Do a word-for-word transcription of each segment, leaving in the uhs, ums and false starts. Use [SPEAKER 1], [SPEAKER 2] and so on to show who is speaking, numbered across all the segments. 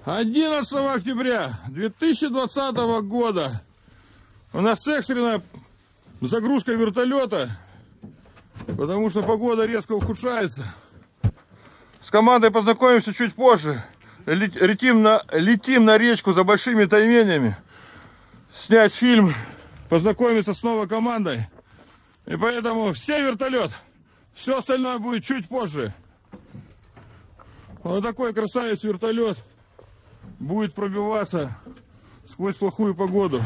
[SPEAKER 1] одиннадцатого октября две тысячи двадцатого года у нас экстренная загрузка вертолета, потому что погода резко ухудшается. С командой познакомимся чуть позже. Летим на, летим на речку за большими тайменями, снять фильм, познакомиться с новой командой. И поэтому все вертолет, все остальное будет чуть позже. Вот такой красавец вертолет будет пробиваться сквозь плохую погоду.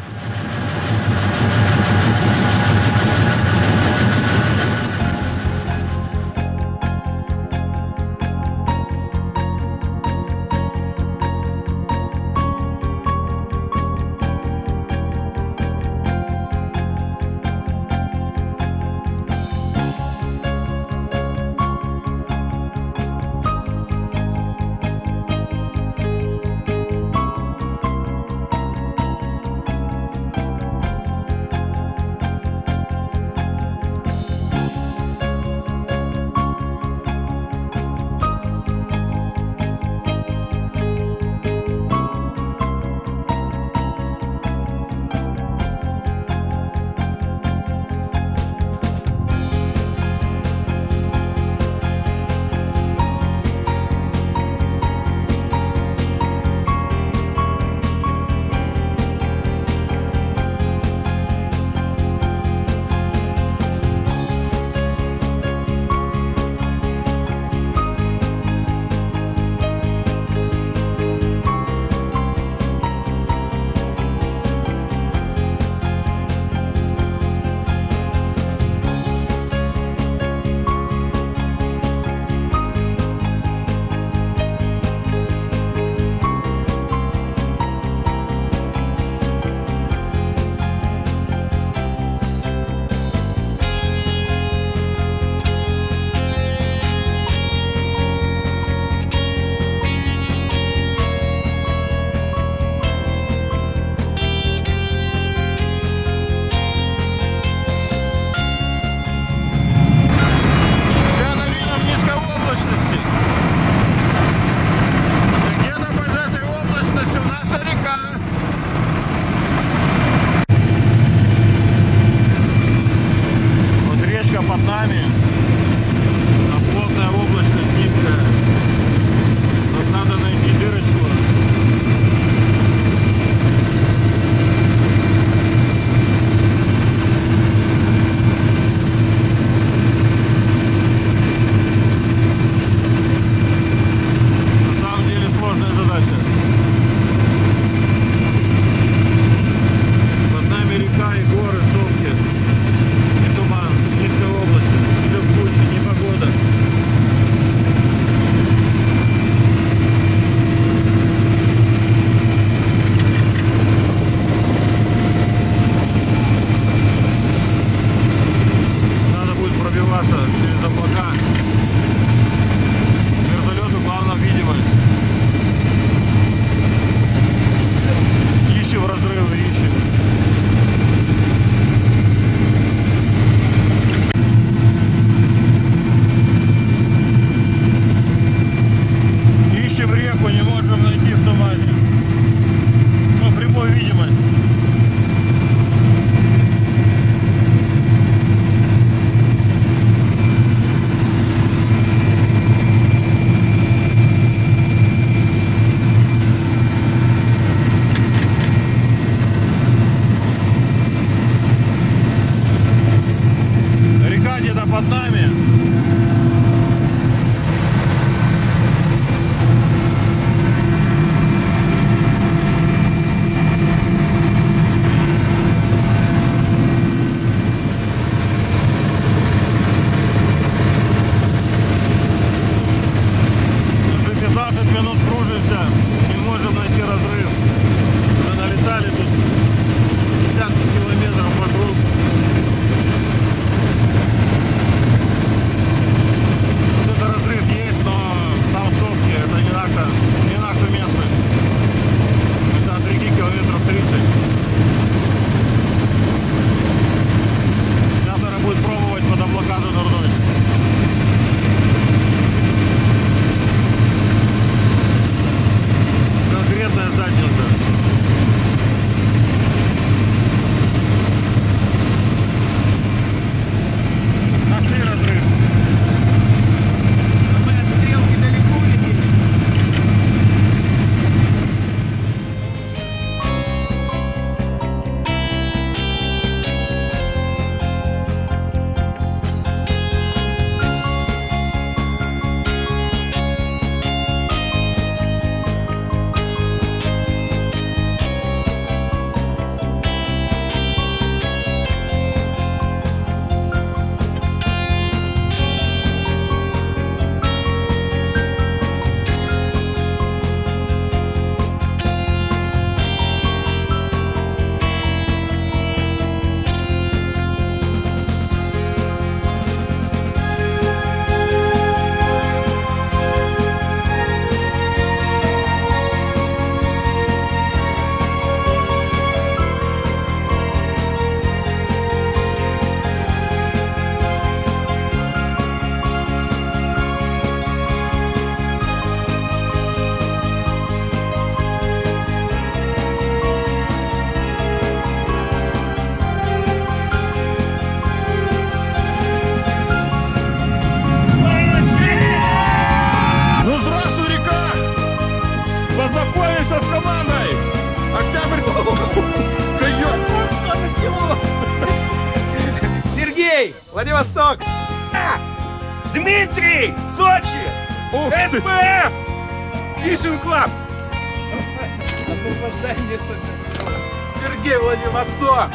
[SPEAKER 2] Владивосток! Дмитрий! Сочи! эс пэ эф! Fishing Club! Освобождай место. Сергей, Владивосток!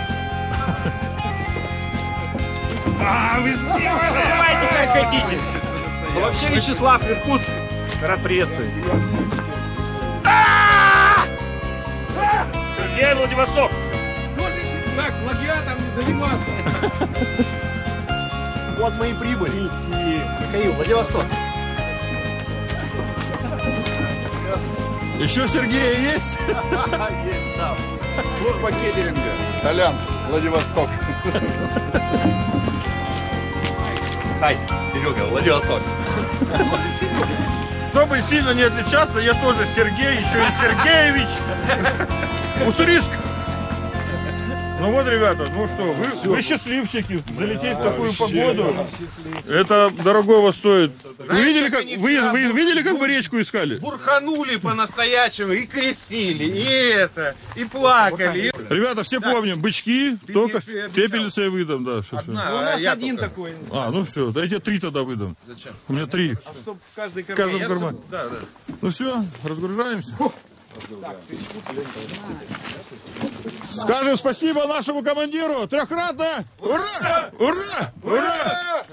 [SPEAKER 2] А, вы называйте как хотите. Ну, вообще Вячеслав, Иркутск. Рад приветствовать. Сергей, Владивосток. Так, плагиатом не заниматься. Вот мои прибыли. Михаил, Владивосток.
[SPEAKER 1] Еще Сергея есть?
[SPEAKER 2] Есть, да. Служба кейтеринга.
[SPEAKER 3] Толян, Владивосток.
[SPEAKER 2] Хай, Серега, Владивосток.
[SPEAKER 1] Чтобы сильно не отличаться, я тоже Сергей, еще и Сергеевич. Уссурийск. Ну вот, ребята, ну что, вы, вы счастливчики, залететь в такую погоду. Это дорогого стоит. Вы видели, как, вы, вы видели, как вы речку искали?
[SPEAKER 3] Бурханули по-настоящему, и крестили, и это, и плакали.
[SPEAKER 1] Ребята, все помним, бычки, только пепельница я выдам, да. Все,
[SPEAKER 3] Одна,
[SPEAKER 1] все.
[SPEAKER 2] У нас
[SPEAKER 3] я
[SPEAKER 2] один
[SPEAKER 3] только.
[SPEAKER 2] такой.
[SPEAKER 1] А, ну все, дайте три тогда выдам.
[SPEAKER 3] Зачем?
[SPEAKER 1] У меня три.
[SPEAKER 2] А чтоб в каждой
[SPEAKER 1] В
[SPEAKER 2] кармане.
[SPEAKER 1] каждом кармане.
[SPEAKER 3] Да, да.
[SPEAKER 1] Ну все, разгружаемся. Скажем спасибо нашему командиру. Трехкратно. Ура! Ура! Ура!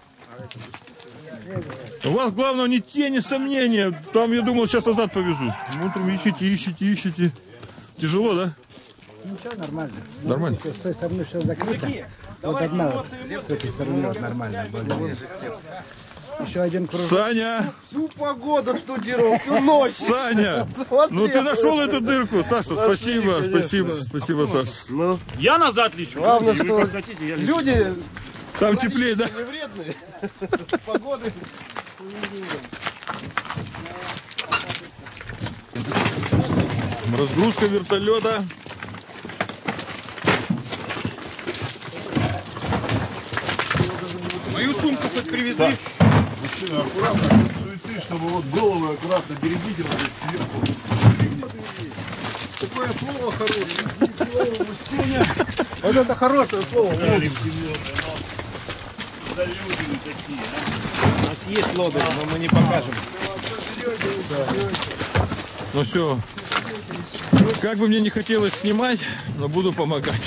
[SPEAKER 1] У вас главное ни тени сомнения. Там, я думал, сейчас назад повезут. Утром ищите, ищите, ищите. Тяжело, да?
[SPEAKER 4] Ничего, нормально.
[SPEAKER 1] Нормально.
[SPEAKER 4] С той стороны все закрыто. Вот одна вот, с этой стороны вот нормально. более-менее. Еще один круг.
[SPEAKER 1] Саня!
[SPEAKER 3] Всю погоду штудировал, всю ночь.
[SPEAKER 1] Саня! Ну ты нашел эту дырку, Саша, спасибо, спасибо, спасибо, Саша.
[SPEAKER 2] Я назад лечу.
[SPEAKER 3] Главное, что люди
[SPEAKER 1] Там теплее, да?
[SPEAKER 3] не вредные. С погодой.
[SPEAKER 1] Разгрузка вертолета.
[SPEAKER 3] Мою сумку хоть привезли.
[SPEAKER 5] Мужчина, аккуратно, без суеты, чтобы вот головы аккуратно берегите вот здесь сверху.
[SPEAKER 3] Такое слово хорошее.
[SPEAKER 4] Вот это хорошее слово.
[SPEAKER 2] У нас есть лодырь, но мы не покажем.
[SPEAKER 1] Ну все. Как бы мне не хотелось снимать, но буду помогать.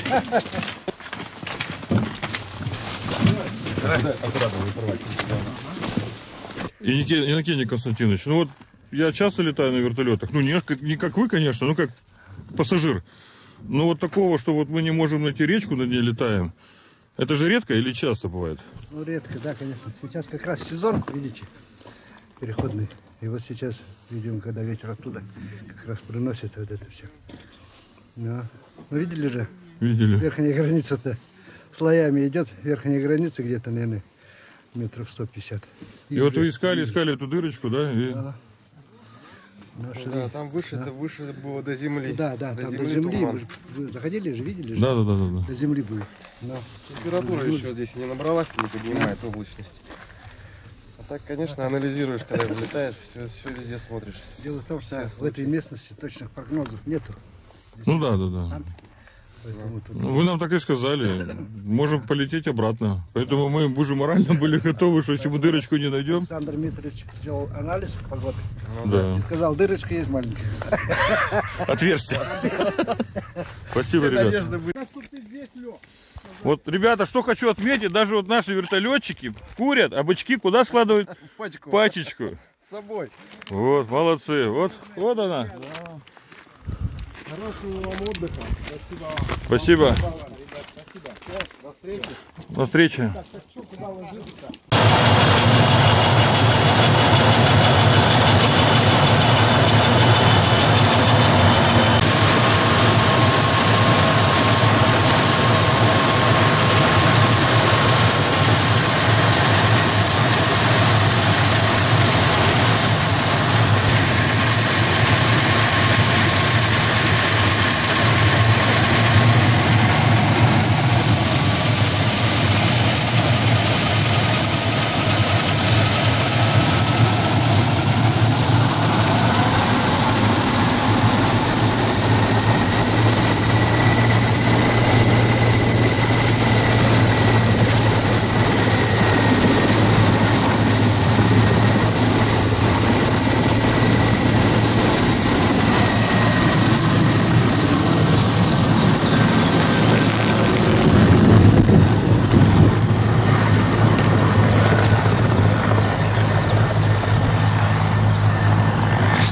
[SPEAKER 1] И Нике- Иннокентий Константинович, ну вот я часто летаю на вертолетах, ну не как, не как вы, конечно, ну как пассажир. Но вот такого, что вот мы не можем найти речку, над ней летаем, это же редко или часто бывает?
[SPEAKER 4] Ну, редко, да, конечно. Сейчас как раз сезон, видите, переходный. И вот сейчас, видим, когда ветер оттуда как раз приносит вот это все. Да. Ну, видели же,
[SPEAKER 1] Видели?
[SPEAKER 4] верхняя граница-то слоями идет. Верхняя граница где-то, наверное, метров сто пятьдесят.
[SPEAKER 1] И вот вы искали, искали эту дырочку, да? И...
[SPEAKER 4] Наши...
[SPEAKER 3] Да, там выше, это выше было до земли.
[SPEAKER 4] Да, да, там до земли.
[SPEAKER 3] туман.
[SPEAKER 4] Вы, же- вы заходили же, видели же?
[SPEAKER 1] Да, да, да, да, да.
[SPEAKER 4] До земли были. Да.
[SPEAKER 3] Температура еще здесь не набралась, не поднимает облачность. А так, конечно, анализируешь, когда вылетаешь, все, все везде смотришь.
[SPEAKER 4] Дело в том, что в этой местности точных прогнозов нету.
[SPEAKER 1] Ну да, да, да.
[SPEAKER 4] Поэтому тут
[SPEAKER 1] Ну, вы нам так и сказали. Можем полететь обратно. Поэтому мы уже морально были готовы, что если мы дырочку не найдем.
[SPEAKER 4] Александр Дмитриевич сделал анализ погоды
[SPEAKER 1] Да.
[SPEAKER 4] и сказал, дырочка есть маленькая.
[SPEAKER 1] Отверстие. Спасибо, ребята. Вот, ребята, что хочу отметить, даже вот наши вертолетчики курят, а бычки куда складывают?
[SPEAKER 3] Пачку.
[SPEAKER 1] Пачечку.
[SPEAKER 3] С собой.
[SPEAKER 1] Вот, молодцы. Вот, вот она.
[SPEAKER 4] Хорошего вам отдыха. Спасибо вам.
[SPEAKER 1] Спасибо.
[SPEAKER 4] Спасибо. До встречи.
[SPEAKER 1] До встречи.
[SPEAKER 4] Так что, куда ложиться-то?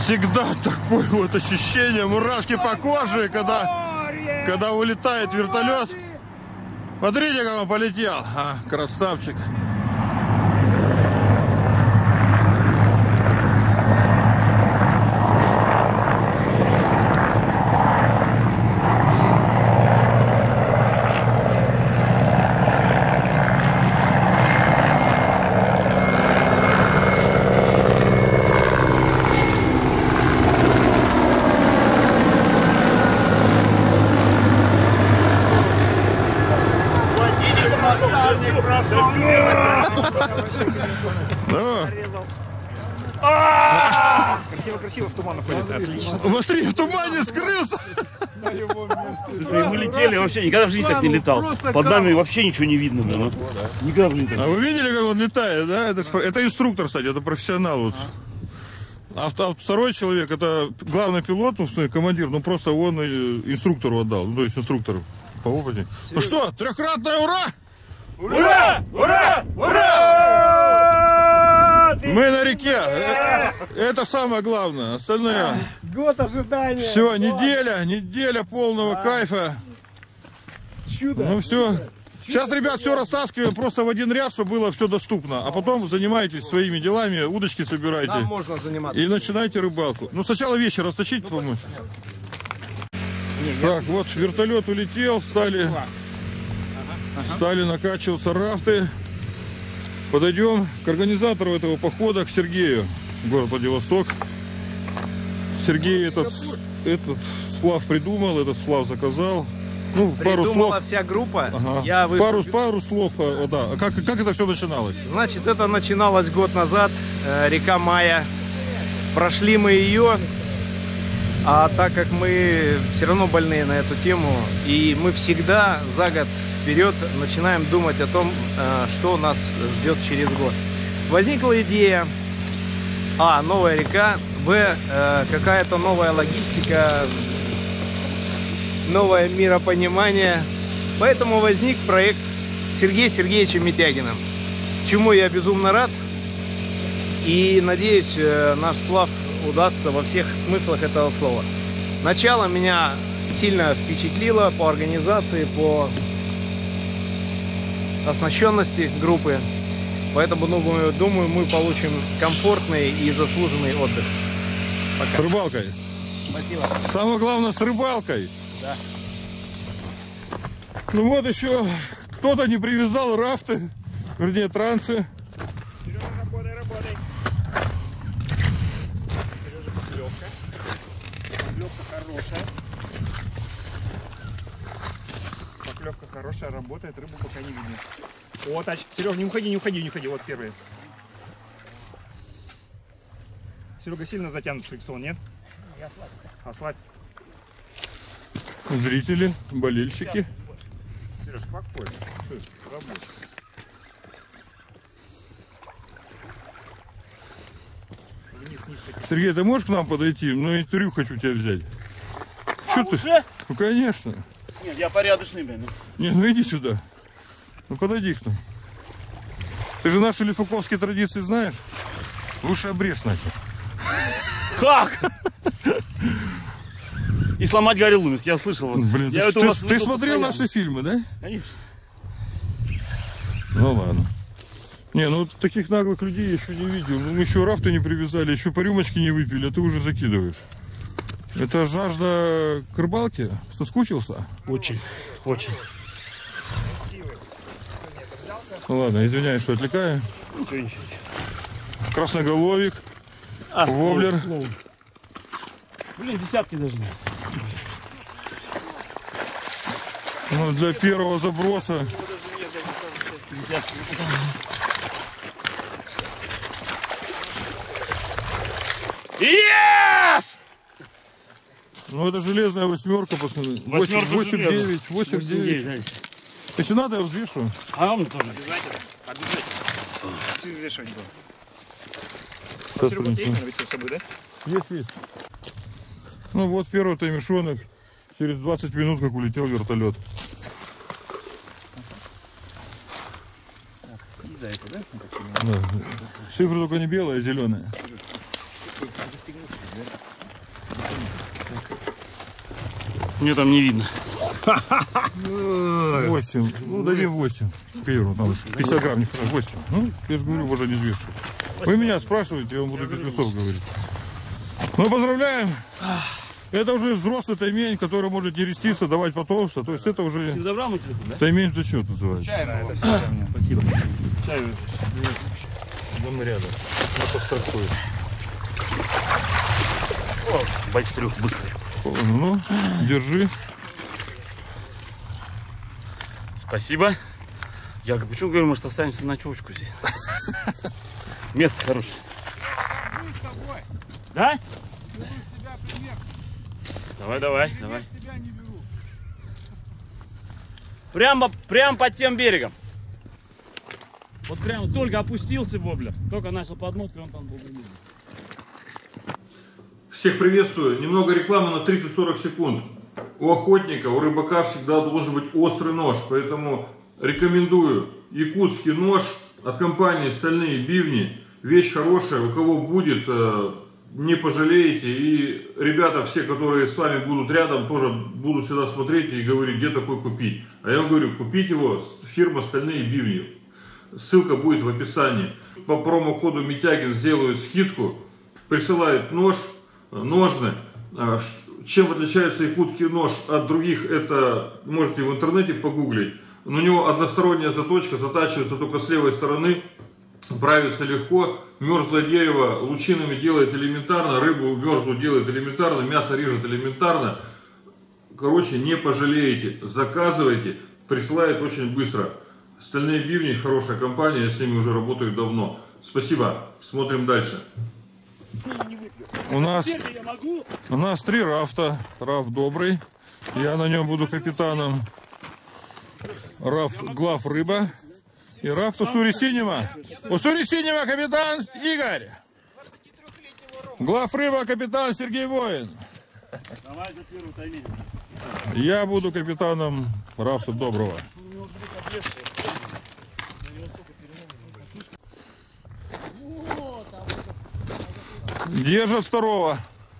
[SPEAKER 1] Всегда такое вот ощущение, мурашки по коже, когда, когда улетает вертолет. Смотрите, как он полетел. А, красавчик. Ну.
[SPEAKER 2] Красиво-красиво в туман уходит. Отлично.
[SPEAKER 1] Смотри, в тумане скрылся.
[SPEAKER 2] Мы летели, вообще никогда в жизни так не летал. Под нами вообще ничего не видно. Да, ну. Никогда в жизни.
[SPEAKER 1] А вы видели, как он летает, да? Это, это инструктор, кстати, это профессионал. Вот. А второй человек, это главный пилот, ну, командир, ну просто он инструктору отдал, ну, то есть инструктору по опыту. Ну что, трехкратное ура!
[SPEAKER 2] Ура! Ура! Ура!
[SPEAKER 1] Мы на реке. Это, это самое главное. Остальное.
[SPEAKER 2] Год ожидания.
[SPEAKER 1] Все, неделя, неделя полного кайфа.
[SPEAKER 2] Чудо.
[SPEAKER 1] Ну все. Сейчас, ребят, все растаскиваем просто в один ряд, чтобы было все доступно. А потом занимайтесь своими делами, удочки собирайте.
[SPEAKER 3] Там можно заниматься.
[SPEAKER 1] И начинайте рыбалку. Ну, сначала вещи растащить, помочь. Так, вот вертолет улетел, стали, стали накачиваться рафты. Подойдем к организатору этого похода, к Сергею, город Владивосток. Сергей этот, этот сплав придумал, этот сплав заказал. Ну, пару
[SPEAKER 3] Придумала
[SPEAKER 1] слов.
[SPEAKER 3] вся группа.
[SPEAKER 1] Ага.
[SPEAKER 3] Я
[SPEAKER 1] пару,
[SPEAKER 3] выступил.
[SPEAKER 1] пару слов, о, да. А как, как это все начиналось?
[SPEAKER 3] Значит, это начиналось год назад. Э, река Мая. Прошли мы ее. А так как мы все равно больные на эту тему, и мы всегда за год вперед начинаем думать о том, э, что нас ждет через год. Возникла идея. А, новая река. Б, э, какая-то новая логистика. Новое миропонимание. Поэтому возник проект Сергея Сергеевича Митягина. Чему я безумно рад. И надеюсь, наш сплав удастся во всех смыслах этого слова. Начало меня сильно впечатлило по организации, по оснащенности группы. Поэтому, думаю, думаю, мы получим комфортный и заслуженный отдых.
[SPEAKER 1] Пока. С рыбалкой.
[SPEAKER 3] Спасибо.
[SPEAKER 1] Самое главное, с рыбалкой.
[SPEAKER 3] Да.
[SPEAKER 1] Ну вот еще кто-то не привязал рафты, вернее трансы.
[SPEAKER 2] Сережа, работай, работай. Сережа, поклевка. Поклевка хорошая. Поклевка хорошая, работает, рыбу пока не видно. О, тач. Серега, не уходи, не уходи, не уходи. Вот первый. Серега, сильно затянут фрикцион, нет? Я слаб. А слаб.
[SPEAKER 1] Зрители, болельщики.
[SPEAKER 2] Сереж, спокойно. Работай. Вниз, вниз, такие.
[SPEAKER 1] Сергей, ты можешь к нам подойти? Ну, интервью хочу тебя взять. Что ты?
[SPEAKER 2] уже?
[SPEAKER 1] Ну, конечно.
[SPEAKER 2] Нет, я порядочный, блин.
[SPEAKER 1] Не, ну иди сюда. Ну, подойди к нам. Ты же наши лифуковские традиции знаешь? Лучше обрез нахер.
[SPEAKER 2] Как? И сломать гориллу, я слышал.
[SPEAKER 1] Блин,
[SPEAKER 2] я
[SPEAKER 1] ты, ты, ты смотрел наши фильмы, да?
[SPEAKER 2] Конечно.
[SPEAKER 1] Ну ладно. Не, ну таких наглых людей я еще не видел. Ну, мы еще рафты не привязали, еще по рюмочке не выпили, а ты уже закидываешь. Это жажда к рыбалке? Соскучился?
[SPEAKER 2] Очень, очень.
[SPEAKER 1] Ну ладно, извиняюсь, что отвлекаю.
[SPEAKER 2] Ничего, ничего.
[SPEAKER 1] Красноголовик,
[SPEAKER 2] А,
[SPEAKER 1] воблер.
[SPEAKER 2] лоу, лоу. Блин, десятки даже.
[SPEAKER 1] Ну, для первого заброса.
[SPEAKER 2] Десятки. Yes!
[SPEAKER 1] Ну это железная восьмерка, пацаны.
[SPEAKER 2] Восьмерка
[SPEAKER 1] восемь
[SPEAKER 2] железная.
[SPEAKER 1] девять, восемь девять.
[SPEAKER 2] девять.
[SPEAKER 1] Если надо, я взвешу.
[SPEAKER 2] А он тоже.
[SPEAKER 6] Обязательно. Обязательно. Все взвешивать было.
[SPEAKER 1] Сейчас
[SPEAKER 6] Серега,
[SPEAKER 1] принесу.
[SPEAKER 6] есть, наверное, с собой, да?
[SPEAKER 1] Есть, есть. Ну вот первый таймишонок. Через двадцать минут, как улетел вертолет.
[SPEAKER 6] И за это, да?
[SPEAKER 1] Да. Цифры только не белые, а зеленые.
[SPEAKER 6] Застегнувшись, да?
[SPEAKER 2] Мне там не видно.
[SPEAKER 1] восемь. Ну, дадим восемь. Первую, там пятьдесят грамм, не хватает. восемь. Ну, я же говорю, можно не взвешивать. Вы меня спрашиваете, я вам буду пять весов говорить. Ну, поздравляем. Это уже взрослый таймень, который может нереститься, давать потомство. То есть это уже
[SPEAKER 2] Забрал мой телефон, да?
[SPEAKER 1] таймень зачет называется.
[SPEAKER 2] Спасибо.
[SPEAKER 1] Чаю. Дом рядом. На подстрахует.
[SPEAKER 2] Байстрюк быстрый.
[SPEAKER 1] Ну, держи.
[SPEAKER 2] Спасибо. Я почему говорю, может останемся на ночевочку здесь? Место хорошее. Да? Давай, давай, давай. Прямо, прямо под тем берегом. Вот прямо только опустился воблер, только начал подмотки, он там был.
[SPEAKER 1] Всех приветствую. Немного рекламы на тридцать-сорок секунд. У охотника, у рыбака всегда должен быть острый нож, поэтому рекомендую якутский нож от компании «Стальные бивни». Вещь хорошая, у кого будет, не пожалеете. И ребята все, которые с вами будут рядом, тоже будут всегда смотреть и говорить, где такой купить. А я вам говорю, купить его, фирма «Стальные бивни». Ссылка будет в описании. По промокоду Митягин сделают скидку, присылают нож, ножны. Чем отличается якутский нож от других, это можете в интернете погуглить. У него односторонняя заточка, затачивается только с левой стороны, правится легко. Мерзлое дерево лучинами делает элементарно, рыбу мерзлую делает элементарно, мясо режет элементарно. Короче, не пожалеете, заказывайте, присылают очень быстро. Стальные бивни, хорошая компания, я с ними уже работаю давно. Спасибо, смотрим дальше. У нас, у нас три рафта. Раф добрый, я на нем буду капитаном. Раф глав рыба. И раф Уссури Синема. Уссури Синема капитан Игорь. Глав рыба капитан Сергей Воин. Я буду капитаном рафта доброго. Держат второго.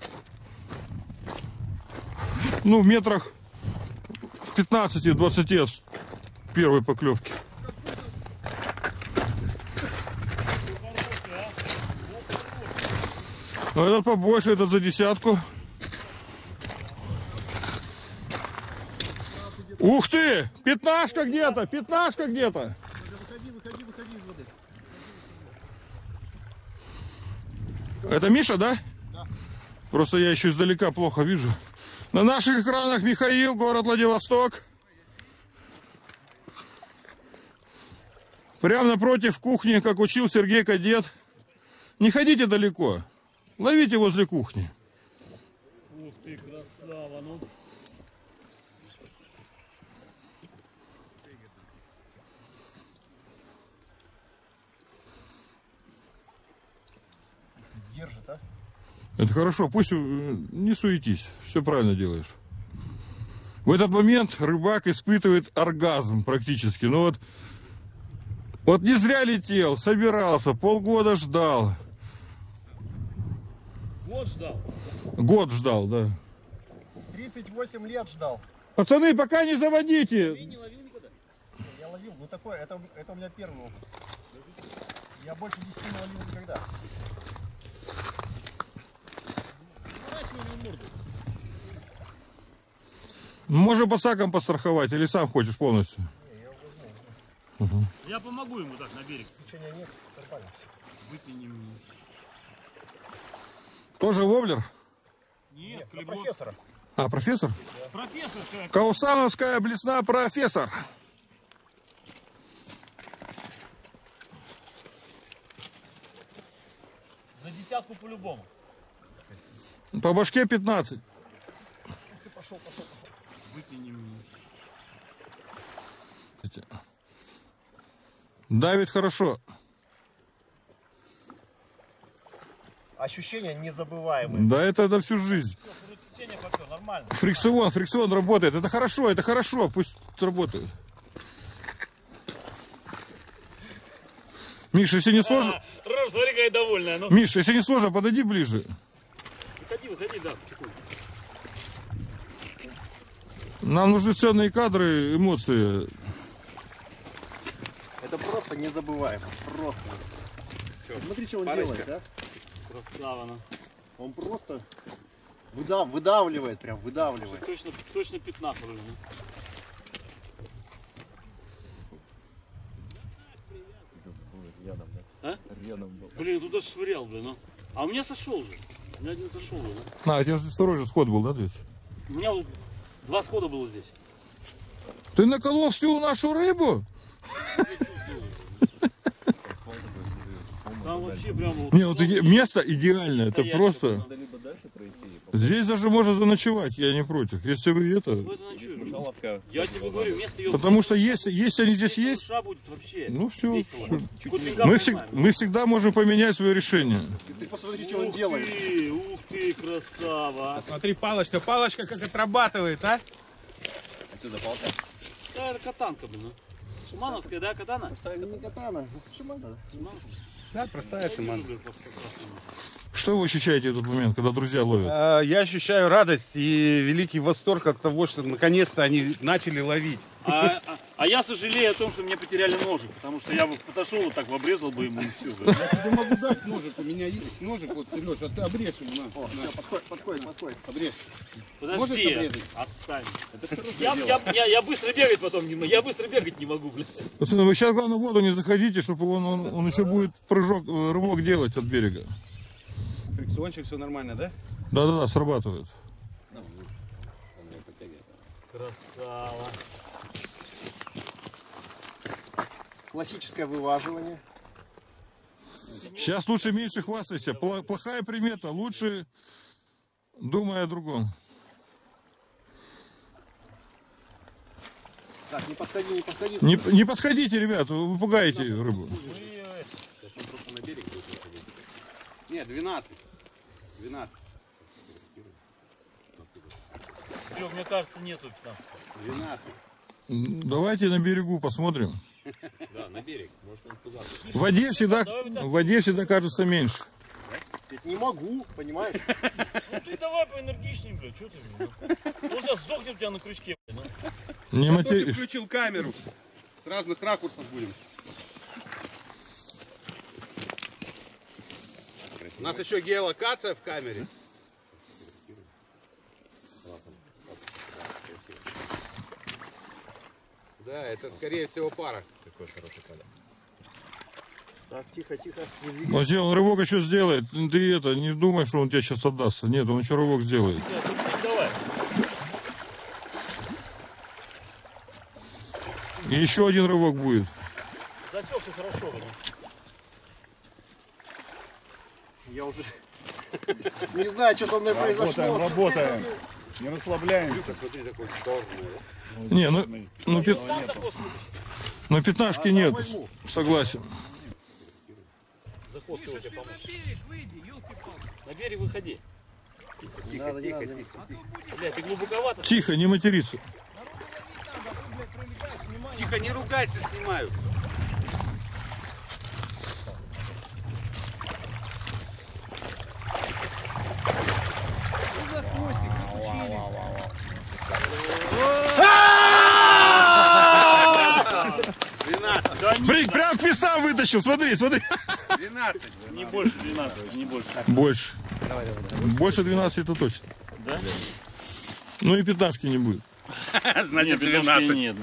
[SPEAKER 1] Ну, в метрах пятнадцати-двадцати от первой поклевки. Но этот побольше, этот за десятку. Ух ты! Пятнашка где-то! Пятнашка где-то!
[SPEAKER 5] Выходи, выходи, выходи из воды.
[SPEAKER 1] Это Миша, да? Да. Просто я еще издалека плохо вижу. На наших экранах Михаил, город Владивосток. Прямо напротив кухни, как учил Сергей Кадет. Не ходите далеко. Ловите возле кухни.
[SPEAKER 2] Ух ты, красава, ну.
[SPEAKER 5] Держит, а?
[SPEAKER 1] Это хорошо, пусть не суетись, все правильно делаешь. В этот момент рыбак испытывает оргазм практически. Ну вот, вот не зря летел, собирался, полгода ждал.
[SPEAKER 2] Год ждал.
[SPEAKER 1] Год ждал, да.
[SPEAKER 5] тридцать восемь лет ждал.
[SPEAKER 1] Пацаны, пока не заводите.
[SPEAKER 2] Ты не ловил никогда?
[SPEAKER 5] Я ловил, ну такое, это, это у меня первый опыт. Я больше десяти не ловил никогда.
[SPEAKER 1] Можем по сакам постраховать, или сам хочешь полностью?
[SPEAKER 5] Не, я возьму.
[SPEAKER 1] Угу.
[SPEAKER 2] Я помогу ему так на берег.
[SPEAKER 5] Течения нет, нормально.
[SPEAKER 2] Выкинем.
[SPEAKER 1] Тоже воблер?
[SPEAKER 2] Нет,
[SPEAKER 5] Нет,
[SPEAKER 2] хлебок.
[SPEAKER 5] на профессора.
[SPEAKER 1] А, профессор?
[SPEAKER 2] Профессор, как?
[SPEAKER 1] Каусановская блесна профессор.
[SPEAKER 2] За десятку по-любому.
[SPEAKER 1] По башке пятнадцать.
[SPEAKER 5] Ты пошел, пошел, пошел.
[SPEAKER 2] Выкинем.
[SPEAKER 1] Давит хорошо.
[SPEAKER 5] Ощущения незабываемые.
[SPEAKER 1] Да это на всю жизнь.
[SPEAKER 2] Течение пошло, нормально.
[SPEAKER 1] Фрикцион, фрикцион работает. Это хорошо, это хорошо. Пусть работает. Миша, если не сложно...
[SPEAKER 2] Рожь, смотри, какая довольная. Ну.
[SPEAKER 1] Миша, если не сложно, подойди ближе.
[SPEAKER 2] Выходи, выходи, да, потихоньку.
[SPEAKER 1] Нам нужны ценные кадры, эмоции.
[SPEAKER 5] Это просто незабываемо. Просто. Смотри, что он делает, да?
[SPEAKER 2] Красава, ну.
[SPEAKER 5] Он просто выдав, выдавливает, прям выдавливает.
[SPEAKER 2] Точно, точно пятна вроде. А? Блин, туда швырял, блин, ну. А у меня сошел же. У меня один сошел, блин.
[SPEAKER 1] А, у тебя второй же сход был, да, здесь?
[SPEAKER 2] У меня вот два схода было здесь.
[SPEAKER 1] Ты наколол всю нашу рыбу?
[SPEAKER 2] Там вообще прям вот...
[SPEAKER 1] Не, вот иде- место идеальное, это
[SPEAKER 2] Стоячка
[SPEAKER 1] просто...
[SPEAKER 2] была.
[SPEAKER 1] Здесь даже можно заночевать, я не против. Если вы это...
[SPEAKER 2] Ну, это ночуешь. Я тебе говорю, место ее...
[SPEAKER 1] Потому что если, если они здесь есть,
[SPEAKER 2] Душа будет вообще.
[SPEAKER 1] ну все.
[SPEAKER 2] Весело. Кутлинга
[SPEAKER 1] Мы,
[SPEAKER 2] поймаем.
[SPEAKER 1] всег- мы всегда можем поменять свое решение.
[SPEAKER 5] Ты посмотри, что он
[SPEAKER 2] Ух
[SPEAKER 5] делает.
[SPEAKER 2] ты, ух ты, красава.
[SPEAKER 3] Смотри, палочка, палочка как отрабатывает, а?
[SPEAKER 2] Да, это катанка, блин. ну. Шимановская, да, катана?
[SPEAKER 5] Это не катана, шимана.
[SPEAKER 2] Шимановская.
[SPEAKER 3] Да, простая шимана.
[SPEAKER 2] Блин, просто красная.
[SPEAKER 1] Что вы ощущаете в этот момент, когда друзья ловят?
[SPEAKER 7] А, Я ощущаю радость и великий восторг от того, что наконец-то они начали ловить.
[SPEAKER 2] А, а, а я сожалею о том, что мне потеряли ножик, потому что я бы подошел вот так, обрезал бы ему и все.
[SPEAKER 7] Я могу дать ножик, у меня есть ножик, вот, Сереж, а ты обрежь ему, на.
[SPEAKER 5] Все, подходит, подходит, подходит.
[SPEAKER 7] Обрежь.
[SPEAKER 2] Подожди,
[SPEAKER 7] Можешь обрезать?
[SPEAKER 2] отстань. Я, я, я, я быстро бегать потом не могу, я быстро бегать не могу, блин.
[SPEAKER 1] Пацаны, вы сейчас, главное, в воду не заходите, чтобы он, он, он еще будет прыжок, э, рывок делать от берега.
[SPEAKER 7] Фрикциончик, все нормально, да?
[SPEAKER 1] Да-да-да, срабатывает.
[SPEAKER 2] Красава.
[SPEAKER 5] Классическое вываживание.
[SPEAKER 1] Сейчас лучше меньше хвастайся. Пла- Плохая примета, лучше думай о другом.
[SPEAKER 5] Так, не подходи, не подходи.
[SPEAKER 1] Не, не подходите, ребята, вы пугаете рыбу.
[SPEAKER 7] Нет, двенадцать. двенадцать.
[SPEAKER 2] Серег, мне кажется, нету пятнадцати.
[SPEAKER 7] двенадцать.
[SPEAKER 1] Давайте на берегу посмотрим.
[SPEAKER 7] Да, на берег. Может, он туда.
[SPEAKER 1] В воде всегда, в воде всегда кажется меньше.
[SPEAKER 5] Я не могу, понимаешь?
[SPEAKER 2] Ну ты давай поэнергичнее, блядь, что ты, блин? Ну сейчас сдохнет у тебя на крючке, блин. ну.
[SPEAKER 1] Не
[SPEAKER 7] Я тоже
[SPEAKER 1] мате-
[SPEAKER 7] включил камеру. С разных ракурсов будем. У нас еще геолокация в камере. Да, это скорее всего пара. Какой хороший кадр.
[SPEAKER 5] Так, тихо, тихо.
[SPEAKER 1] Вот если он рывок еще сделает, ты это, не думай, что он тебе сейчас отдастся. Нет, он еще рывок сделает.
[SPEAKER 2] Давай.
[SPEAKER 1] И еще один рывок будет.
[SPEAKER 2] Засек все хорошо, блин.
[SPEAKER 5] Я уже не знаю, что со мной произошло. Работаем. Не расслабляемся.
[SPEAKER 7] Смотри, такой черный.
[SPEAKER 1] Не, ну, ну, пят-
[SPEAKER 2] Сам заход
[SPEAKER 1] ну пятнашки нет, согласен.
[SPEAKER 2] За хвост его тебе помочь. На берег выходи.
[SPEAKER 5] Тихо, тихо, тихо.
[SPEAKER 2] Блядь, ты глубоковато.
[SPEAKER 1] Тихо, не материться.
[SPEAKER 7] Тихо, не ругайся, снимаю.
[SPEAKER 1] Блин, прям к весам вытащил, смотри, смотри.
[SPEAKER 7] двенадцать.
[SPEAKER 2] Не больше двенадцати, не больше.
[SPEAKER 1] Больше. Больше двенадцати это точно.
[SPEAKER 2] Да?
[SPEAKER 1] Ну и пятнашки не будет.
[SPEAKER 7] Значит,
[SPEAKER 2] Нет,
[SPEAKER 7] двенадцать.
[SPEAKER 2] нет.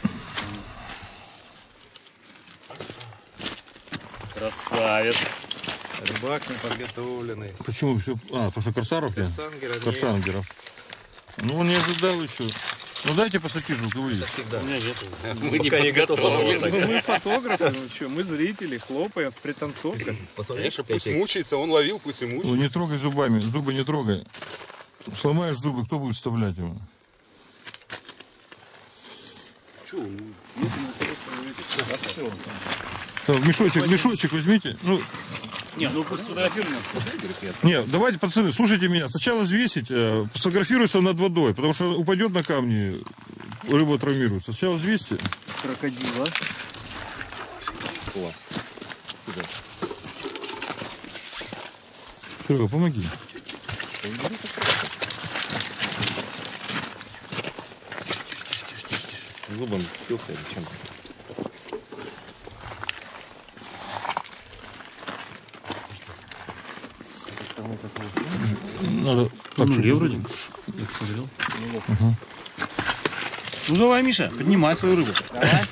[SPEAKER 2] Красавец.
[SPEAKER 3] Рыбак неподготовленный.
[SPEAKER 1] Почему все? А, потому что корсаров я?
[SPEAKER 3] Сангера нет.
[SPEAKER 1] Корсангеров. Ну он не ожидал еще. Ну дайте пассатижу, вы.
[SPEAKER 2] У меня нету.
[SPEAKER 7] Мы не подготовлены.
[SPEAKER 3] Ну, мы фотографы, ну что, мы зрители, хлопаем в пританцовках.
[SPEAKER 7] Конечно, пусть мучается, он ловил, пусть и
[SPEAKER 1] Ну
[SPEAKER 7] мучается.
[SPEAKER 1] не трогай зубами, зубы не трогай. Сломаешь зубы, кто будет вставлять его? Так, мешочек, мешочек возьмите. Ну,
[SPEAKER 2] Не, ну пусть сфотографируем.
[SPEAKER 1] не, давайте, пацаны, слушайте меня. Сначала взвесить, э, сфотографируйся над водой, потому что упадет на камни, рыба травмируется. Сначала взвесьте.
[SPEAKER 5] Крокодила.
[SPEAKER 1] Серега, помоги.
[SPEAKER 7] Зубом стёкся зачем?
[SPEAKER 1] Надо так,
[SPEAKER 2] ну, вроде. Я посмотрел. Ага. Ну давай, Миша, поднимай свою рыбу. Давай.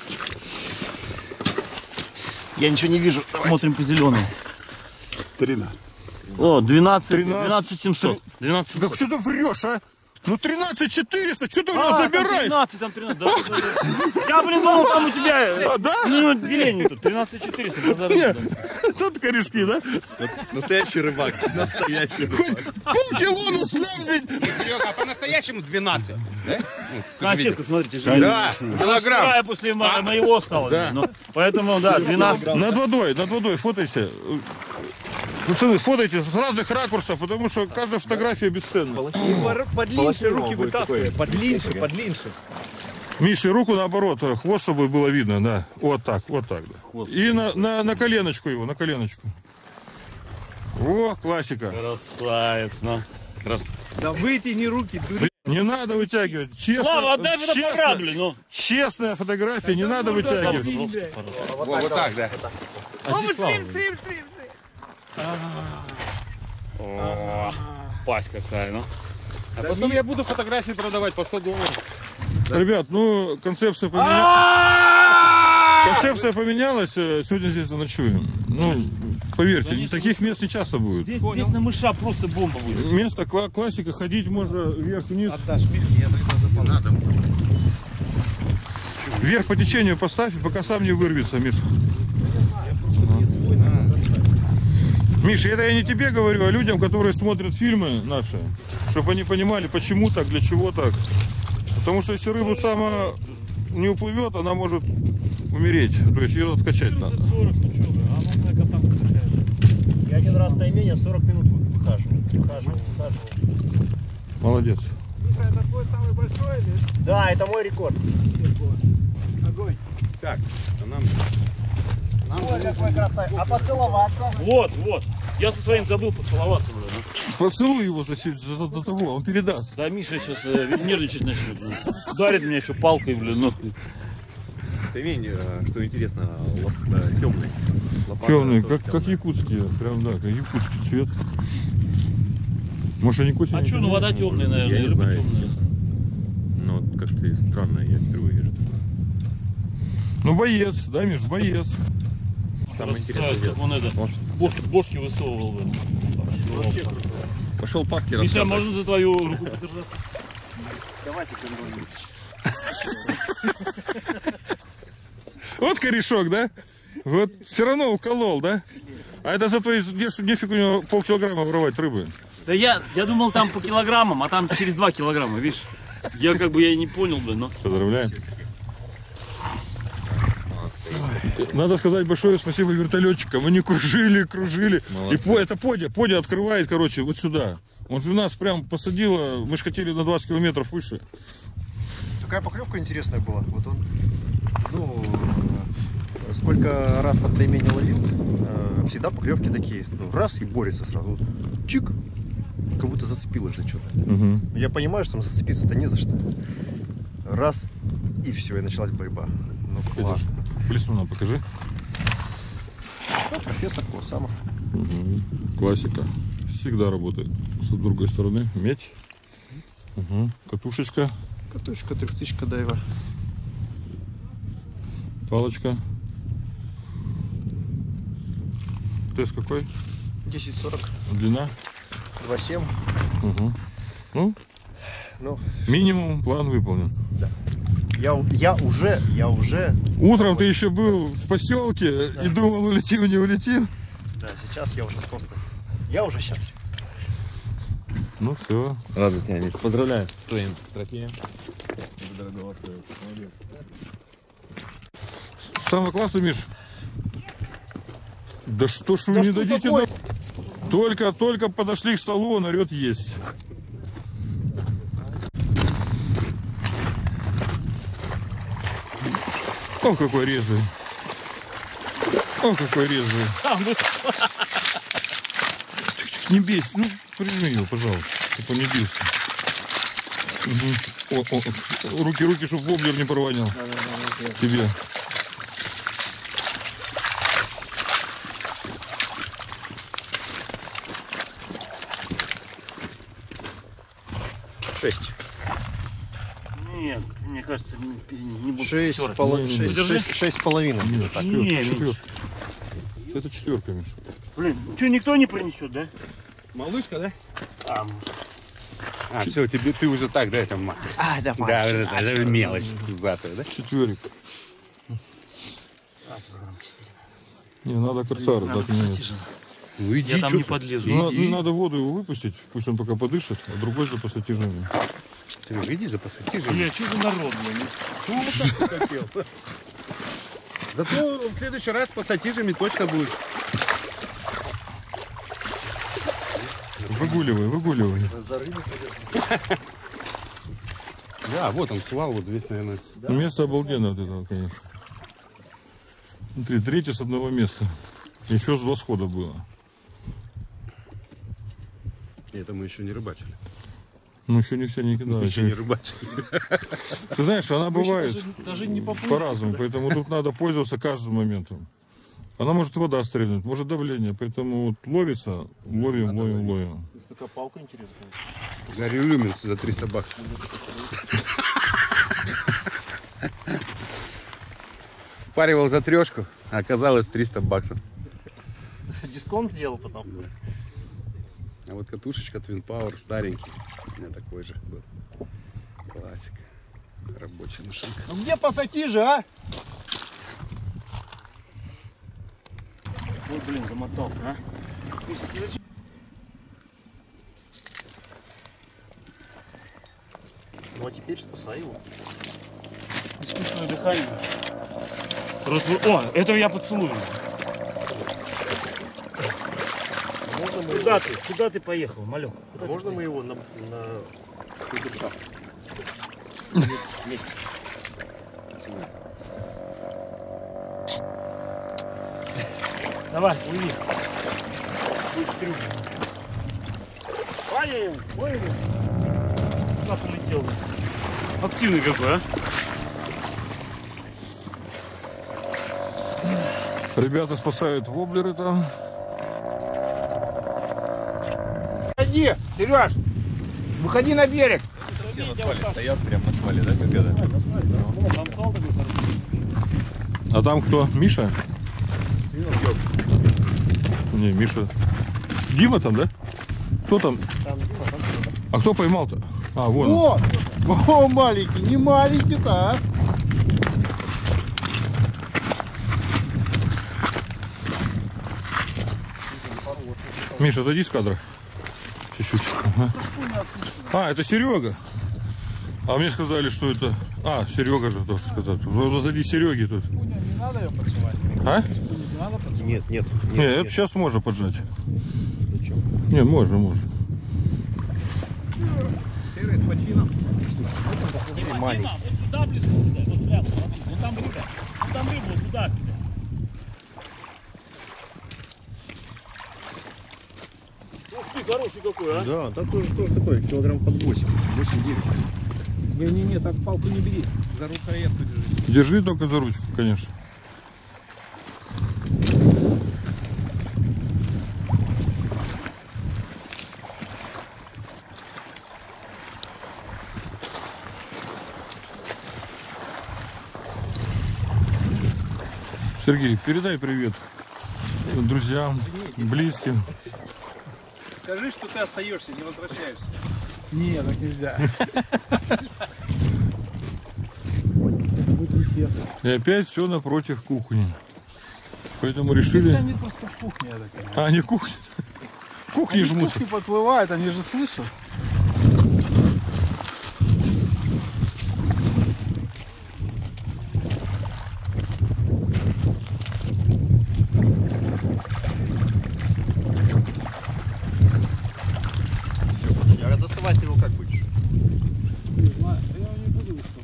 [SPEAKER 5] Я ничего не вижу.
[SPEAKER 2] Смотрим по зеленому.
[SPEAKER 7] тринадцать.
[SPEAKER 2] О, двенадцать, двенадцать семьсот. двенадцать
[SPEAKER 1] Как что ты врешь, а? Ну тринадцать четыреста, что ты у меня забираешь?
[SPEAKER 2] тринадцать, там тринадцать, да, да, да. Я, блин, думал, там у тебя...
[SPEAKER 1] А, да?
[SPEAKER 2] Ну, деление тут, тринадцать четыреста, базар.
[SPEAKER 1] Тут корешки, да?
[SPEAKER 7] Настоящий рыбак. Настоящий рыбак.
[SPEAKER 1] Полкило, ну слезать.
[SPEAKER 7] А по-настоящему двенадцать. Да?
[SPEAKER 2] А, сетка, смотрите, же.
[SPEAKER 7] Да, килограмм.
[SPEAKER 2] Она после мо- моего осталось.
[SPEAKER 1] Да.
[SPEAKER 2] Ну, поэтому, да, двенадцать.
[SPEAKER 1] Над водой, над водой фотойте. Пацаны, фотойте с разных ракурсов, потому что каждая фотография бесценна.
[SPEAKER 3] Подлиннее руки вытаскивай, подлиннее, подлиннее.
[SPEAKER 1] Миша, руку наоборот, хвост, чтобы было видно, да. Вот так, вот так, да. И на, на, на коленочку его, на коленочку. О, классика.
[SPEAKER 2] Красавец, ну. Крас...
[SPEAKER 3] Да вытяни руки, дури.
[SPEAKER 1] Не надо вытягивать. Честно,
[SPEAKER 2] Слава, отдай
[SPEAKER 1] честно,
[SPEAKER 2] фотоаппарат, блин, ну.
[SPEAKER 1] честная фотография, не надо вытягивать.
[SPEAKER 7] Вот, вот так, да.
[SPEAKER 3] Стрим, стрим, стрим.
[SPEAKER 2] О, пасть какая, ну.
[SPEAKER 7] А потом я буду фотографии продавать по сто долларов.
[SPEAKER 1] Ребят, ну, концепция поменялась. Концепция поменялась, сегодня здесь заночуем. Ну, поверьте, таких мест не часто будет.
[SPEAKER 2] Здесь, здесь на мыша просто бомба будет.
[SPEAKER 1] Место кла классика, ходить можно вверх-вниз.
[SPEAKER 7] Надо.
[SPEAKER 1] Вверх по течению поставь, пока сам не вырвется, Миша. Миша, это я не тебе говорю, а людям, которые смотрят фильмы наши, чтобы они понимали, почему так, для чего так. Потому что если рыба сама не уплывет, она может умереть. То есть ее откачать надо.
[SPEAKER 5] Я один раз на имение сорок минут выхаживал. Выхаживал, выхаживал.
[SPEAKER 1] Молодец.
[SPEAKER 3] Это твой самый большой или?
[SPEAKER 5] Да, это мой рекорд.
[SPEAKER 3] Огонь.
[SPEAKER 7] Так, а нам...
[SPEAKER 5] Ой, какой красавец. А поцеловаться?
[SPEAKER 2] Вот, вот. Я со своим забыл поцеловаться, блин. Ну.
[SPEAKER 1] Поцелуй его за, за, до того, он передаст.
[SPEAKER 2] Да, Миша сейчас э, нервничать начнет. Ну. Ударит меня еще палкой, блин. Ну.
[SPEAKER 7] Пельмень, что интересно, темный.
[SPEAKER 1] Темный, как, как якутские. Прям, да, как якутский цвет. Может, они к осени
[SPEAKER 2] А что, ну вода темная, наверное,
[SPEAKER 8] Я не
[SPEAKER 2] рыба
[SPEAKER 8] знаю,
[SPEAKER 2] темная.
[SPEAKER 8] Ну, вот как-то странно, я впервые вижу.
[SPEAKER 1] Ну, боец, да, Миш, боец.
[SPEAKER 8] Самое интересное
[SPEAKER 2] Красавец,
[SPEAKER 8] дело.
[SPEAKER 2] как он это, бошки, бошки высовывал. Блин.
[SPEAKER 8] Пошел папки
[SPEAKER 2] Миша,
[SPEAKER 8] рассказывать.
[SPEAKER 2] можно за твою руку подержаться?
[SPEAKER 5] Давайте кондомик.
[SPEAKER 1] Вот корешок, да? Вот все равно уколол, да? А это зато нефиг у него полкилограмма воровать рыбы.
[SPEAKER 2] Да я, я думал там по килограммам, а там через два килограмма, видишь? Я как бы я не понял, блин, но...
[SPEAKER 1] Поздравляем. Надо сказать большое спасибо вертолетчикам. Они кружили, кружили. Молодцы. И по, это Подя, Подя открывает, короче, вот сюда. Он же нас прям посадил, мы же хотели на двадцать километров выше.
[SPEAKER 5] Такая поклевка интересная была. Вот он, ну, сколько раз под наименее ловил, всегда поклевки такие. Ну, раз и борется сразу. Чик. Как будто зацепилось за что-то.
[SPEAKER 1] Угу.
[SPEAKER 5] Я понимаю, что там зацепиться-то не за что. Раз, и все, и началась борьба. Ну, классно.
[SPEAKER 1] Блесну нам покажи.
[SPEAKER 5] Что, профессор Косама.
[SPEAKER 1] Угу. Классика. Всегда работает. С другой стороны медь. Угу. Катушечка.
[SPEAKER 5] Катушка, трехтысячка дайва.
[SPEAKER 1] Палочка. Тест какой?
[SPEAKER 5] десять сорок.
[SPEAKER 1] Длина?
[SPEAKER 5] два семь.
[SPEAKER 1] Угу. Ну,
[SPEAKER 5] Ну,
[SPEAKER 1] минимум план выполнен.
[SPEAKER 5] да. Я, я уже, я уже...
[SPEAKER 1] Утром ты еще был в поселке, да, и думал, улетел, не улетел.
[SPEAKER 5] Да, сейчас я уже просто... Я уже счастлив.
[SPEAKER 1] Ну все.
[SPEAKER 8] Рада тебя, Миш. Поздравляю с твоим трофеем.
[SPEAKER 1] Самое классное, Миш. Да что ж вы
[SPEAKER 5] Да
[SPEAKER 1] не
[SPEAKER 5] что
[SPEAKER 1] дадите
[SPEAKER 5] такое?
[SPEAKER 1] нам... Только, только подошли к столу, он орет есть. О, какой резвый. О, какой резвый.
[SPEAKER 2] Сам бы...
[SPEAKER 1] Не бейся, ну прижми его, пожалуйста, чтобы он не бился. Угу. О, о, руки, руки, чтобы воблер не провонял. Да, да, да, тебе.
[SPEAKER 3] Шесть.
[SPEAKER 2] Нет, мне кажется, не, не будет.
[SPEAKER 5] Шесть, поло... шесть, шесть, шесть с половиной.
[SPEAKER 1] Нет,
[SPEAKER 2] так,
[SPEAKER 1] четверка,
[SPEAKER 2] не,
[SPEAKER 1] четверка. Это четверка, Миша.
[SPEAKER 2] Блин, что, никто не принесет, да?
[SPEAKER 5] Малышка, да?
[SPEAKER 2] А,
[SPEAKER 7] А, все, тебе, ты уже так, да, там.
[SPEAKER 5] А, да,
[SPEAKER 7] Да, это, это мелочь сзатая, да?
[SPEAKER 1] Четверик. Не, надо корсару.
[SPEAKER 2] надо
[SPEAKER 1] Так нет.
[SPEAKER 7] Ну иди,
[SPEAKER 2] Я там
[SPEAKER 7] чё
[SPEAKER 2] не
[SPEAKER 7] ты?
[SPEAKER 2] подлезу.
[SPEAKER 1] Ну, надо, надо воду его выпустить, пусть он пока подышит, а другой за пассатижами.
[SPEAKER 7] Серега, иди за пассатижем.
[SPEAKER 2] Я что за народ, блин?
[SPEAKER 7] Ну, вот так ты хотел. Зато в следующий раз с пассатижами точно будет.
[SPEAKER 1] Выгуливай, выгуливай.
[SPEAKER 7] Да, вот он свал, вот здесь, наверное.
[SPEAKER 1] Ну, место обалденное вот это, конечно. Смотри, третье с одного места. Еще с два схода было.
[SPEAKER 7] Это мы еще не рыбачили.
[SPEAKER 1] Ну, еще не все не кидали.
[SPEAKER 7] Еще не рыбачили.
[SPEAKER 1] Ты знаешь, она бывает
[SPEAKER 5] даже- даже не поплыли.
[SPEAKER 1] по-разному, поэтому тут надо пользоваться каждым моментом. Она может вода стрельнуть, может давление, поэтому вот ловится, ловим, ловим, ловим.
[SPEAKER 5] Такая палка интересная.
[SPEAKER 7] Гарри Люминс за триста баксов. Впаривал за трешку, а оказалось триста баксов.
[SPEAKER 5] Дисконт сделал потом.
[SPEAKER 7] А вот катушечка Twin Power старенький. У меня такой же был. Классик. Рабочая машинка.
[SPEAKER 5] Ну где пассатижи, а?
[SPEAKER 2] Ой, блин, замотался, а?
[SPEAKER 5] Ну а теперь спасай его.
[SPEAKER 2] Искусственное дыхание. Рот- О, этого я поцелую.
[SPEAKER 5] Можно мы
[SPEAKER 2] Куда
[SPEAKER 5] его,
[SPEAKER 2] ты? Куда ты поехал, малек? Куда ты
[SPEAKER 5] можно мы его на, на кубершафт? Вместе.
[SPEAKER 2] Давай, уйди. Будет трюк. Ай, ой, куда полетел? Активный какой, а?
[SPEAKER 1] Ребята спасают воблеры там.
[SPEAKER 2] Выходи, Сереж! Выходи на берег!
[SPEAKER 8] Все на свале стоят, прям на свале, да, как года?
[SPEAKER 1] А там кто? Миша? Не, Миша. Дима там, да? Кто там? А кто поймал-то? А, вон. он.
[SPEAKER 5] О! О, маленький, не маленький-то, а?
[SPEAKER 1] Миша, отойди с кадра. Чуть-чуть. Ага. А, это Серега. А мне сказали, что это... А, Серега же, так сказать. Позади Сереги тут.
[SPEAKER 4] Не надо ее подшивать.
[SPEAKER 1] А?
[SPEAKER 4] Не надо подшивать.
[SPEAKER 5] Нет, нет, нет.
[SPEAKER 1] Не, это сейчас можно поджать. Не, можно, можно.
[SPEAKER 5] Маленький.
[SPEAKER 2] Вот сюда близко, вот прямо, вот там рыба, вот там рыба, вот туда. Ух ты, хороший какой, а?
[SPEAKER 5] Да, так тоже, тоже такой, килограмм под восемь. восемь-девять.
[SPEAKER 4] Не-не-не, так палку не бери. За рукоятку держи.
[SPEAKER 1] Держи только за ручку, конечно. Сергей, передай привет друзьям, близким.
[SPEAKER 5] Скажи, что ты остаешься, не возвращаешься.
[SPEAKER 4] Не, так нельзя.
[SPEAKER 1] И опять все напротив кухни. Поэтому решили...
[SPEAKER 4] Они просто в кухне, я так понимаю.
[SPEAKER 1] А, они в кухне. Кухни
[SPEAKER 4] Они в
[SPEAKER 1] жмутся.
[SPEAKER 4] кухне подплывают, они же слышат.
[SPEAKER 5] А доставать его как будешь?
[SPEAKER 4] Не знаю, я его не буду искать.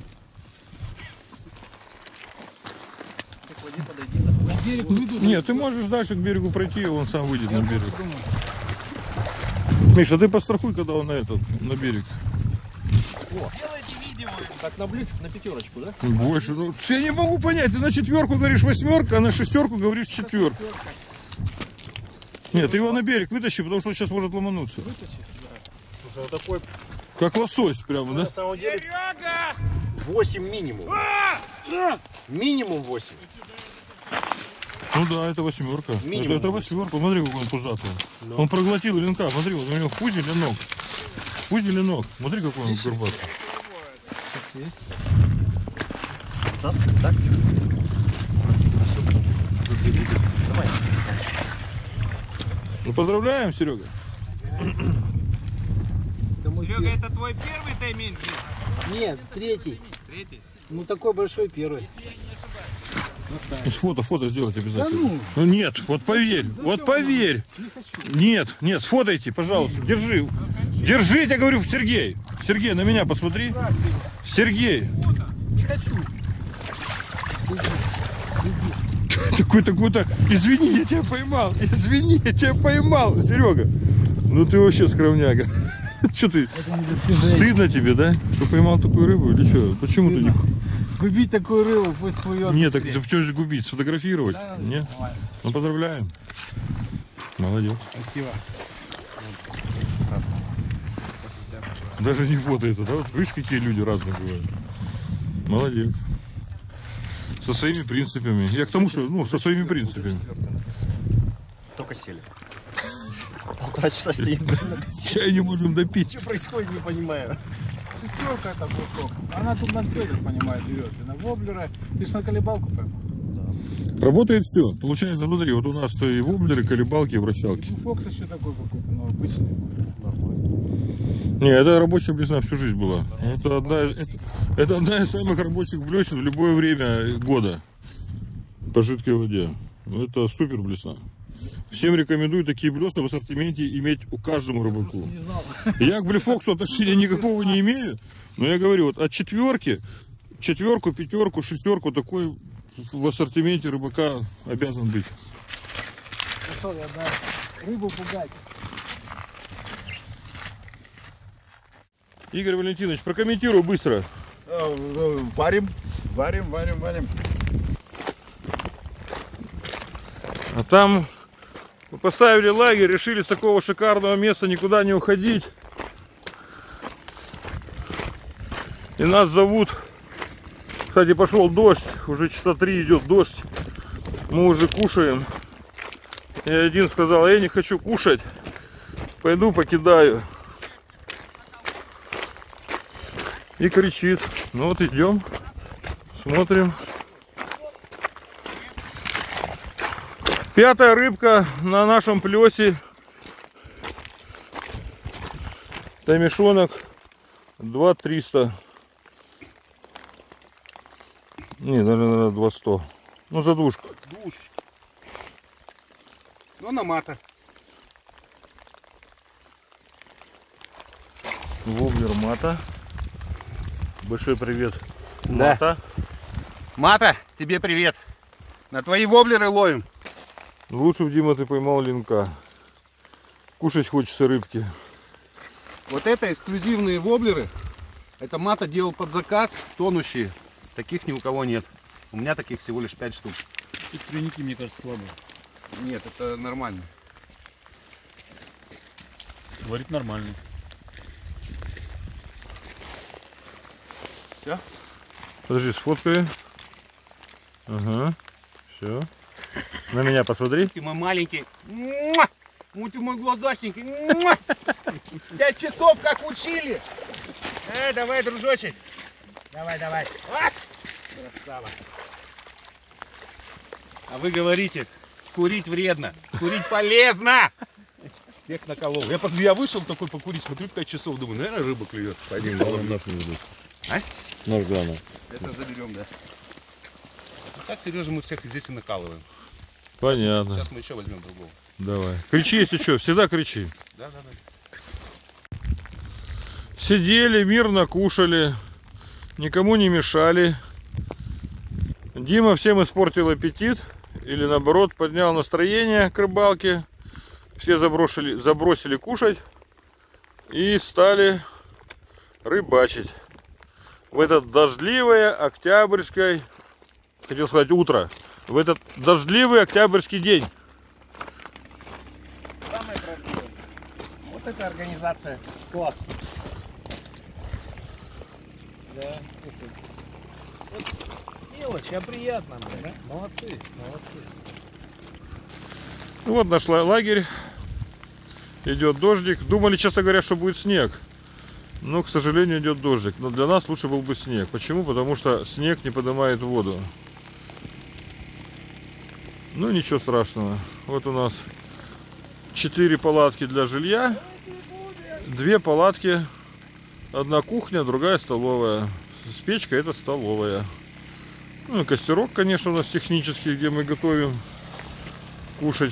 [SPEAKER 5] Ты к воде подойди.
[SPEAKER 4] На берег выйду.
[SPEAKER 1] Нет, ты можешь дальше к берегу пройти, и он сам выйдет
[SPEAKER 4] Я
[SPEAKER 1] на берег.
[SPEAKER 4] просто думаю.
[SPEAKER 1] Миша, ты пострахуй, когда он на этот, на берег.
[SPEAKER 2] Делайте видео.
[SPEAKER 5] Так на блин, на пятерочку, да?
[SPEAKER 1] Больше. Ну, я не могу понять, ты на четверку говоришь восьмерка, а на шестерку говоришь четверка. Нет, ты его на берег вытащи, потому что он сейчас может ломануться.
[SPEAKER 5] Слушай, вот такой,
[SPEAKER 1] Как лосось прямо, да?
[SPEAKER 5] на самом деле, восемь минимум. Минимум восемь.
[SPEAKER 1] Ну да, это восьмерка. Это,
[SPEAKER 5] Минимум.
[SPEAKER 1] это восьмерка. Смотри, какой он пузатый. Он проглотил ленка. Смотри, вот у него пузель и ног. Пузель и ног. Смотри, какой он горбатый.
[SPEAKER 5] Таскать, так? Давай.
[SPEAKER 1] Ну поздравляем, Серега.
[SPEAKER 2] Серега, это твой первый тайминг?
[SPEAKER 4] Нет, третий.
[SPEAKER 2] Третий?
[SPEAKER 4] Ну такой большой первый.
[SPEAKER 1] Фото, фото сделать обязательно.
[SPEAKER 4] Да ну.
[SPEAKER 1] Ну нет, вот поверь, вот поверь. Нет, нет, сфотайте, пожалуйста, держи. Держи, я говорю, Сергей. Сергей, на меня посмотри. Сергей.
[SPEAKER 4] Не хочу.
[SPEAKER 1] Такой, такой-то, извини, я тебя поймал. Извини, я тебя поймал, Серега. Ну ты вообще скромняга. Что ты, стыдно тебе, да? Что поймал такую рыбу или что? Почему ты не...
[SPEAKER 4] Губить такую рыбу, пусть плывет.
[SPEAKER 1] Нет, так ты почему здесь губить? Сфотографировать? Да, нет? Давай. Ну поздравляем. Молодец.
[SPEAKER 4] Спасибо.
[SPEAKER 1] Даже не фото это, да? Вот видишь, какие люди разные бывают. Молодец. Со своими принципами. Я к тому, что, ну, со своими принципами.
[SPEAKER 5] Только сели. Полтора часа стоим, блин,
[SPEAKER 1] чай не можем допить.
[SPEAKER 5] Что происходит, не понимаю.
[SPEAKER 9] Шестерка это Blue Fox. Она тут на все, я так понимаю, берет. И на воблера. Ты ж на колебалку поймал.
[SPEAKER 1] Работает все. Получается, смотри, вот у нас и воблеры, колебалки, и вращалки.
[SPEAKER 9] Blue Fox еще такой какой-то, но обычный.
[SPEAKER 1] Не, это рабочая блесна всю жизнь была. Это одна, это, это одна из самых рабочих блесен в любое время года по жидкой воде. Это супер блесна. Всем рекомендую такие блесна в ассортименте иметь у каждому рыбаку. Я к Blue Fox отношения никакого не имею, но я говорю, вот от четверки, четверку, пятерку, шестерку такой в ассортименте рыбака обязан быть.
[SPEAKER 9] Ну что, я да, рыбу пугать.
[SPEAKER 1] Игорь Валентинович, прокомментируй быстро.
[SPEAKER 6] Варим, варим, варим, варим.
[SPEAKER 1] А там мы поставили лагерь, решили с такого шикарного места никуда не уходить. И нас зовут. Кстати, пошел дождь, уже часа три идет дождь. Мы уже кушаем. И один сказал, я не хочу кушать, пойду покидаю. И кричит. Ну вот идем, смотрим. Пятая рыбка на нашем плесе. Таймишонок два триста. Не, наверное, два сто. Ну, задушка.
[SPEAKER 6] Душ. Ну, на мата.
[SPEAKER 1] Воблер мата. Большой привет.
[SPEAKER 6] Да.
[SPEAKER 1] Мата.
[SPEAKER 6] Мата, тебе привет. На твои воблеры ловим.
[SPEAKER 1] Лучше бы, Дима, ты поймал ленка. Кушать хочется рыбки.
[SPEAKER 6] Вот это эксклюзивные воблеры. Это Мата делал под заказ, тонущие. Таких ни у кого нет. У меня таких всего лишь пять штук.
[SPEAKER 9] Тут тройники, мне кажется, слабые.
[SPEAKER 6] Нет, это нормально.
[SPEAKER 9] Говорит нормально.
[SPEAKER 6] Все?
[SPEAKER 1] Подожди, сфоткай. Ага. Все. На меня посмотри.
[SPEAKER 6] Ты мой маленький. Муа! Муть мой глазастенький. Муа! Пять часов как учили. Э, давай, дружочек. Давай, давай. А! Красава. А вы говорите, курить вредно. Курить полезно. Всех наколол. Я, я вышел такой покурить, смотрю, пять часов, думаю, наверное, рыба клюет. Пойдем,
[SPEAKER 1] Нож не ведут.
[SPEAKER 6] А?
[SPEAKER 1] Нож главное.
[SPEAKER 6] Это заберем, да. Так, Сережа, мы всех здесь и накалываем.
[SPEAKER 1] Понятно.
[SPEAKER 6] Сейчас мы еще возьмем другого.
[SPEAKER 1] Давай. Кричи, если что, всегда кричи.
[SPEAKER 6] Да, да, да.
[SPEAKER 1] Сидели, мирно кушали, никому не мешали. Дима всем испортил аппетит, или наоборот поднял настроение к рыбалке. Все забросили, забросили кушать и стали рыбачить. в это дождливое октябрьское, хотел сказать утро, в этот дождливый октябрьский день.
[SPEAKER 2] Самое красивое. Вот эта организация. Класс. Да, вот мелочь, а приятно, да? Молодцы, молодцы.
[SPEAKER 1] Вот наш лагерь. Идет дождик. Думали, честно говоря, что будет снег. Но, к сожалению, идет дождик. Но для нас лучше был бы снег. Почему? Потому что снег не поднимает воду. Ну, ничего страшного. Вот у нас четыре палатки для жилья. Две палатки. Одна кухня, другая столовая. С печкой это столовая. Ну и костерок, конечно, у нас технический, где мы готовим кушать.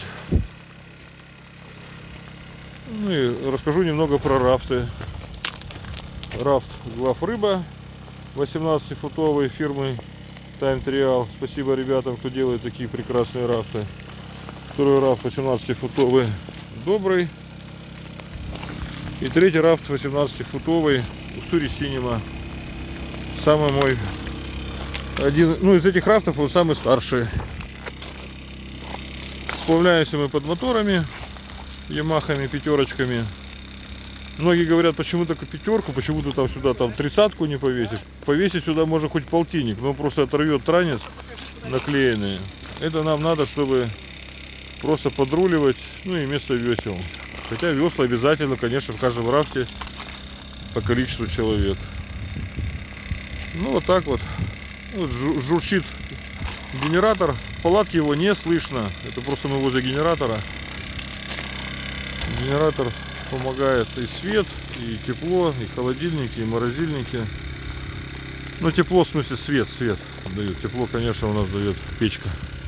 [SPEAKER 1] Ну и расскажу немного про рафты. Рафт Глав Рыба восемнадцатифутовой фирмы Time Trial. Спасибо ребятам, кто делает такие прекрасные рафты. Второй рафт восемнадцатифутовый Добрый. И третий рафт восемнадцатифутовый Уссури Cinema. Самый мой один, ну из этих рафтов он самый старший. Сплавляемся мы под моторами, ямахами, пятерочками. Многие говорят, почему только пятерку, почему ты там сюда там тридцатку не повесишь. Повесить сюда можно хоть полтинник, но просто оторвет транец наклеенный. Это нам надо, чтобы просто подруливать, ну и вместо весел. Хотя весла обязательно, конечно, в каждом рафте по количеству человек. Ну вот так вот. Вот журчит генератор. В палатке его не слышно. Это просто мы возле генератора. Генератор помогает и свет, и тепло, и холодильники, и морозильники. Ну тепло в смысле свет, свет дает. Тепло, конечно, у нас дает печка.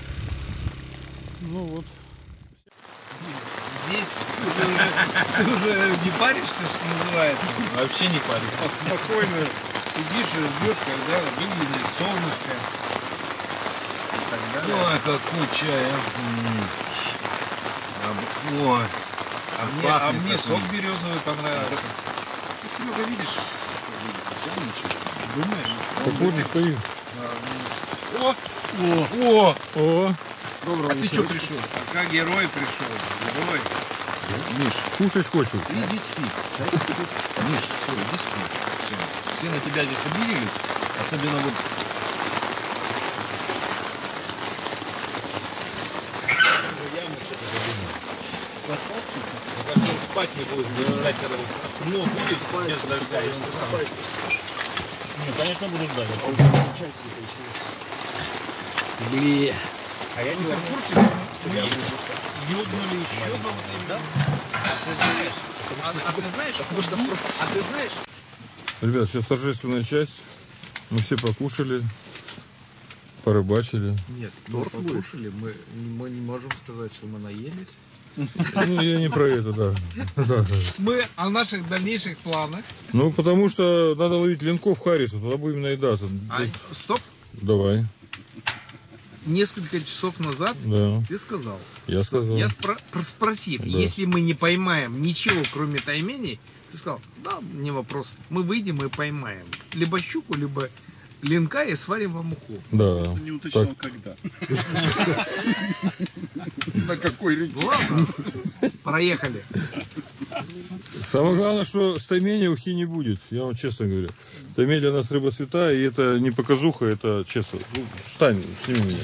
[SPEAKER 1] Ну вот.
[SPEAKER 3] Здесь ты уже, ты уже не паришься, что называется.
[SPEAKER 9] Вообще не паришься.
[SPEAKER 3] Спокойно сидишь и ждешь, когда выглянет солнышко.
[SPEAKER 9] Ой, какой чай, а? Ой.
[SPEAKER 3] А мне, а мне сок березовый понравился.
[SPEAKER 9] Ты, Серега, видишь? Думаешь?
[SPEAKER 1] Похоже стоит.
[SPEAKER 9] О! О!
[SPEAKER 1] О!
[SPEAKER 9] Доброго а ты что пришел?
[SPEAKER 3] Пока герой пришел. Герой.
[SPEAKER 1] Миш, кушать хочу.
[SPEAKER 9] Ты иди спи. Миш, все, иди спи. Все. Все на тебя здесь обиделись. Особенно вот... Он спать не будет, да. Ждать, когда ну, будет спать, без дождя. Ну, конечно, буду ждать. А он включается и получается. Блин. А я не в курсе, ёбнули еще кого-то, да? А ты знаешь, а ты знаешь?
[SPEAKER 1] Ребят, сейчас торжественная часть. Мы все покушали, порыбачили.
[SPEAKER 9] Нет, мы покушали, мы, мы не можем сказать, что мы наелись.
[SPEAKER 1] Ну, я не про это, да. да.
[SPEAKER 3] Мы о наших дальнейших планах.
[SPEAKER 1] Ну, потому что надо ловить ленков Харрису, тогда будем наедаться.
[SPEAKER 3] А, стоп.
[SPEAKER 1] Давай.
[SPEAKER 3] Несколько часов назад
[SPEAKER 1] да.
[SPEAKER 3] ты сказал.
[SPEAKER 1] Я сказал.
[SPEAKER 3] Я спро спросив, да. если мы не поймаем ничего, кроме тайменей, ты сказал, да, не вопрос. Мы выйдем и поймаем. Либо щуку, либо ленка и сварим вам муку.
[SPEAKER 1] Да.
[SPEAKER 7] Не уточнял, когда. На какой реке?
[SPEAKER 3] Ладно, проехали.
[SPEAKER 1] Самое главное, что с тайменей ухи не будет. Я вам честно говорю. Таймень для нас рыба святая, и это не показуха, это честно. Ну, встань, сними меня.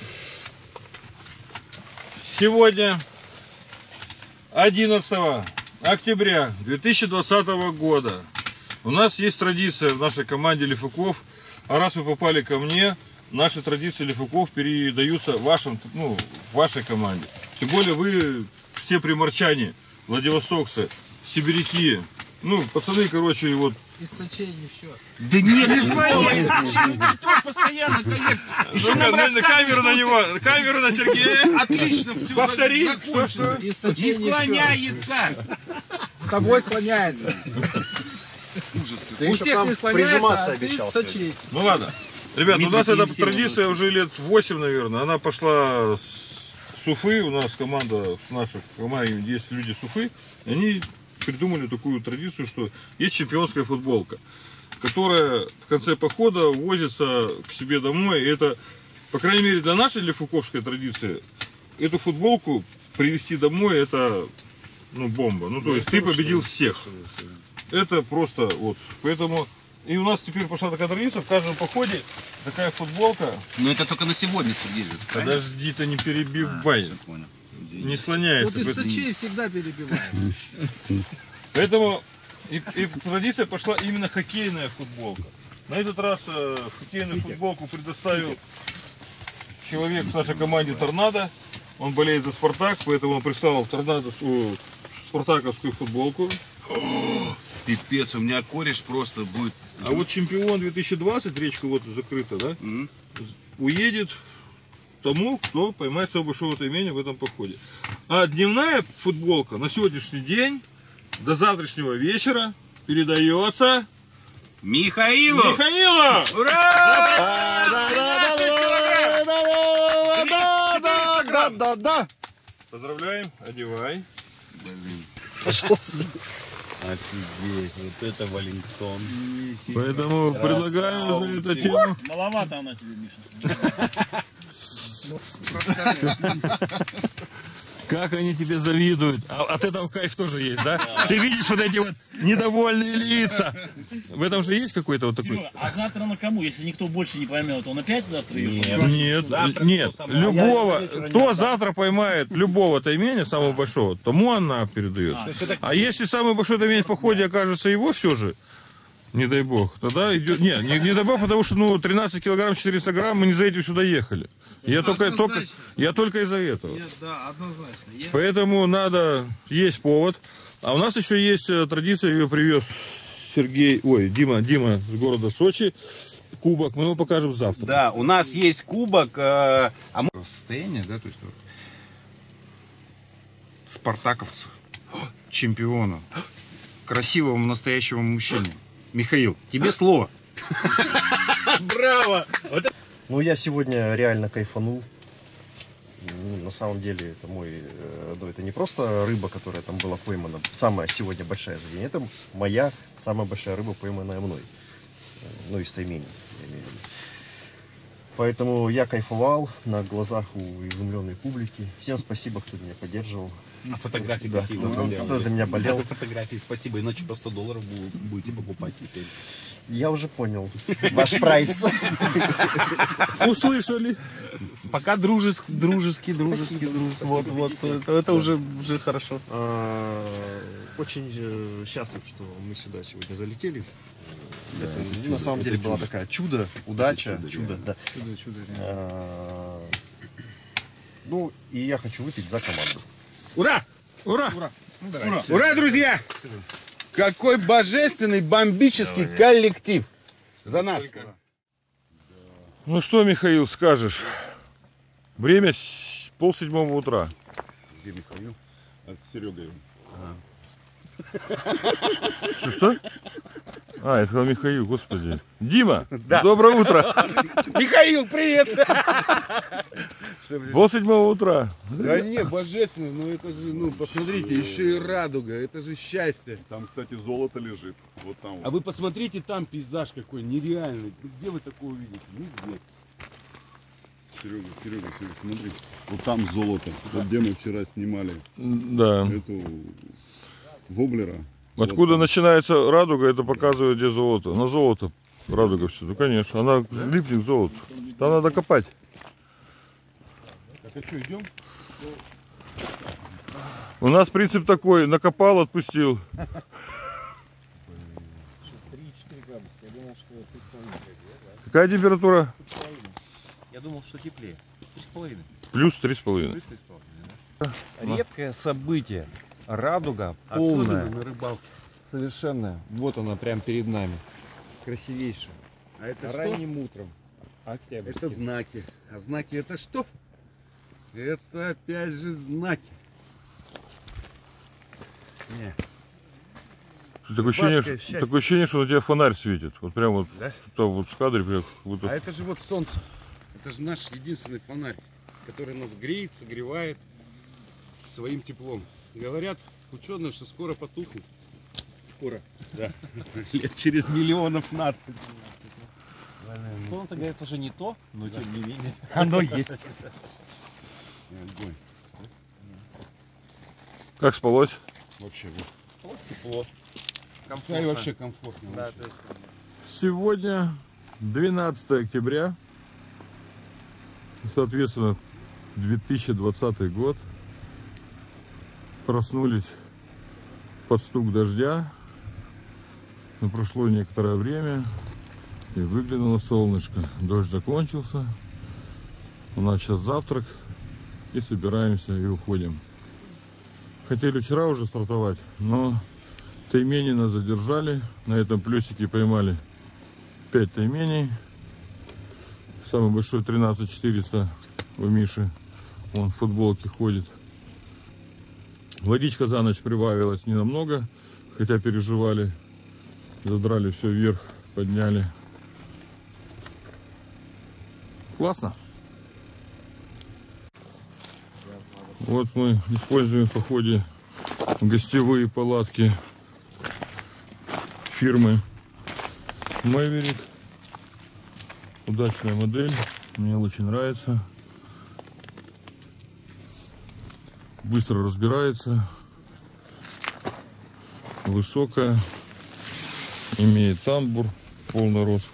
[SPEAKER 1] Сегодня, одиннадцатого октября две тысячи двадцатого года, у нас есть традиция в нашей команде Лифуков. А раз вы попали ко мне, наши традиции Лифуков передаются вашим, ну, вашей команде. Тем более вы все приморчане, владивостокцы, сибиряки. Ну, пацаны, короче, вот.
[SPEAKER 9] Из Сочи не все.
[SPEAKER 6] Да нет, не знаю, из Сочи постоянно, конечно. Еще нам рассказывают,
[SPEAKER 1] камеру на него, камеру на Сергея.
[SPEAKER 6] Отлично, все
[SPEAKER 1] повтори,
[SPEAKER 6] закончено. Не склоняется.
[SPEAKER 9] С тобой склоняется.
[SPEAKER 5] Ужас.
[SPEAKER 9] У всех не склоняется, а ты из Сочи.
[SPEAKER 1] Ну ладно. Ребят, у нас эта традиция уже лет восемь, наверное. Она пошла с Уфы. У нас команда, в нашей команде есть люди с Уфы. Они придумали такую традицию, что есть чемпионская футболка. которая в конце похода возится к себе домой. И это, по крайней мере, для нашей лефуковской традиции, эту футболку привезти домой, это, ну, бомба. Ну, то есть ты победил всех. Это просто вот. Поэтому и у нас теперь пошла такая традиция, в каждом походе такая футболка.
[SPEAKER 9] Но это только на сегодня, Сергей.
[SPEAKER 1] Подожди, ты не перебивай. Не слоняется.
[SPEAKER 10] Вот из Сочи всегда перебиваем.
[SPEAKER 1] Поэтому и, и традиция пошла именно хоккейная футболка. На этот раз э, хоккейную футболку предоставил человек в нашей команде Торнадо. Он болеет за Спартак, поэтому он прислал Торнадо свою спартаковскую футболку.
[SPEAKER 9] О, пипец, у меня кореш просто будет.
[SPEAKER 1] А вот чемпион две тысячи двадцать, речка вот закрыта, да, mm-hmm. уедет тому, кто поймает самое большое имение в этом походе. А дневная футболка на сегодняшний день до завтрашнего вечера передается
[SPEAKER 9] Михаилу!
[SPEAKER 1] Михаилу!
[SPEAKER 9] Ура!
[SPEAKER 4] Да-да-да!
[SPEAKER 1] Поздравляем, одевай.
[SPEAKER 4] Пожалуйста.
[SPEAKER 7] Офигеть, вот это Валлингтон.
[SPEAKER 1] Поэтому предлагаю за эту тему.
[SPEAKER 10] Маловато она тебе, Миша.
[SPEAKER 1] Как они тебе завидуют. А от этого кайф тоже есть, да? Ты видишь вот эти вот недовольные лица. В этом же есть какой-то вот такой...
[SPEAKER 10] Серега, а завтра на кому? Если никто больше не поймет, он опять завтра ее
[SPEAKER 1] Нет,
[SPEAKER 10] поймет?
[SPEAKER 1] нет,
[SPEAKER 10] Завтра
[SPEAKER 1] нет.
[SPEAKER 10] кто самый-
[SPEAKER 1] Любого,
[SPEAKER 10] А я
[SPEAKER 1] кто завтра поймает любого тайменя, самого большого, тому она передается. А если самый большой таймень в походе окажется его все же, не дай бог, тогда идет... Не, не, не дай бог, потому что ну, тринадцать килограмм четыреста грамм мы не за этим сюда ехали. Я только, только, я только из-за этого.
[SPEAKER 10] Нет, да, однозначно. Я-
[SPEAKER 1] Поэтому надо, есть повод. А у нас еще есть э, традиция, ее привез Сергей, ой, Дима, Дима с города Сочи. Кубок, мы его покажем завтра.
[SPEAKER 9] Да, у нас есть кубок. Э, а мы... Состояние, да, то есть вот, спартаковцу, чемпиону, красивому настоящему мужчине. Михаил, тебе слово.
[SPEAKER 5] Браво! Ну, я сегодня реально кайфанул. Ну, на самом деле, это мой, э, ну, это не просто рыба, которая там была поймана, самая сегодня большая за день, это моя самая большая рыба, пойманная мной. Ну, из тайменей, я имею в виду. Поэтому я кайфовал на глазах у изумленной публики. Всем спасибо, кто меня поддерживал.
[SPEAKER 7] А фотографии
[SPEAKER 5] Да,
[SPEAKER 7] какие
[SPEAKER 5] кто,
[SPEAKER 7] вы
[SPEAKER 5] за,
[SPEAKER 7] сделали?
[SPEAKER 5] кто за меня болел.
[SPEAKER 7] А за фотографии спасибо, иначе по сто долларов бу- будете покупать теперь.
[SPEAKER 5] Я уже понял ваш прайс.
[SPEAKER 1] Услышали.
[SPEAKER 3] Пока дружеский, дружеский, дружеский, дружеский. Вот, вот, это, это уже, уже хорошо.
[SPEAKER 5] А, Очень э, счастлив, что мы сюда сегодня залетели.
[SPEAKER 7] Да,
[SPEAKER 5] Это,
[SPEAKER 7] это
[SPEAKER 5] на
[SPEAKER 7] чудо,
[SPEAKER 5] самом деле
[SPEAKER 7] это
[SPEAKER 5] была
[SPEAKER 7] чудо.
[SPEAKER 5] такая чудо, удача,
[SPEAKER 7] Это чудо,
[SPEAKER 5] чудо,
[SPEAKER 7] реально.
[SPEAKER 5] да.
[SPEAKER 10] Чудо, чудо, реально.
[SPEAKER 5] А, Ну, и я хочу выпить за команду.
[SPEAKER 6] Ура!
[SPEAKER 1] Ура!
[SPEAKER 6] Ура! Ура, Ура, друзья! Какой божественный, бомбический коллектив! За нас!
[SPEAKER 1] Ну что, Михаил, скажешь? Время с- полседьмого утра.
[SPEAKER 7] Где Михаил? От Серега.
[SPEAKER 1] Что, что? А, это Михаил, господи. Дима,
[SPEAKER 6] Да.
[SPEAKER 1] доброе утро.
[SPEAKER 6] Михаил, привет!
[SPEAKER 1] Полседьмого утра.
[SPEAKER 6] Да не, божественно, ну это же, ну посмотрите, еще и радуга, это же счастье.
[SPEAKER 7] Там, кстати, золото лежит. Вот там.
[SPEAKER 6] А вы посмотрите, там пейзаж какой нереальный. Где вы такое увидите? Нигде.
[SPEAKER 7] Серега, Серега, Серега, смотри. Вот там золото. Вот где мы вчера снимали
[SPEAKER 1] Да.
[SPEAKER 7] эту воблера.
[SPEAKER 1] Откуда
[SPEAKER 7] Вот там.
[SPEAKER 1] начинается радуга, это показывает, где золото. На золото радуга все. Ну, конечно, она липнет к золоту. Там надо копать.
[SPEAKER 6] Так а что, идем?
[SPEAKER 1] У нас принцип такой, накопал, отпустил.
[SPEAKER 3] три-четыре градуса. Я думал, что три с половиной.
[SPEAKER 1] Какая температура?
[SPEAKER 3] Я думал, что теплее. Три с половиной.
[SPEAKER 1] Плюс три с половиной.
[SPEAKER 3] Редкое событие. Радуга
[SPEAKER 6] Особенно
[SPEAKER 3] полная.
[SPEAKER 6] на рыбалке.
[SPEAKER 3] Совершенно. Вот она прямо перед нами. Красивейшая.
[SPEAKER 6] А это
[SPEAKER 3] Ранним утром. Октябрь.
[SPEAKER 6] Это знаки. А знаки это что? Это опять же знаки.
[SPEAKER 3] Не.
[SPEAKER 1] Такое ощущение,
[SPEAKER 6] Рыбацкое
[SPEAKER 1] что,
[SPEAKER 6] счастье.
[SPEAKER 1] такое ощущение, что на тебя фонарь светит. Вот прям вот,
[SPEAKER 6] Да?
[SPEAKER 1] там вот в кадре прям как будто...
[SPEAKER 6] А это же вот солнце. Это же наш единственный фонарь, который нас греет, согревает своим теплом. Говорят ученые, что скоро потухнет.
[SPEAKER 9] скоро.
[SPEAKER 7] Да. Лет через миллионов наций.
[SPEAKER 9] Он-то говорит, уже не то, но тем не менее.
[SPEAKER 7] Оно есть.
[SPEAKER 1] Как спалось?
[SPEAKER 7] Вообще, вот.
[SPEAKER 9] Тепло.
[SPEAKER 7] Да, и вообще комфортно.
[SPEAKER 9] Да,
[SPEAKER 7] вообще.
[SPEAKER 9] то есть...
[SPEAKER 1] Сегодня двенадцатое октября, соответственно, две тысячи двадцатый год. Проснулись под стук дождя. Но прошло некоторое время, и выглянуло солнышко. Дождь закончился. У нас сейчас завтрак, и собираемся и уходим. Хотели вчера уже стартовать, но таймени нас задержали. На этом плюсике поймали пять тайменей. Самый большой тринадцать четыреста у Миши. Он в футболке ходит. Водичка за ночь прибавилась не намного, хотя переживали. Задрали все вверх, подняли. Классно. Вот мы используем в походе гостевые палатки фирмы Мэверик. Удачная модель, мне очень нравится. Быстро разбирается, высокая, имеет тамбур, полный рост.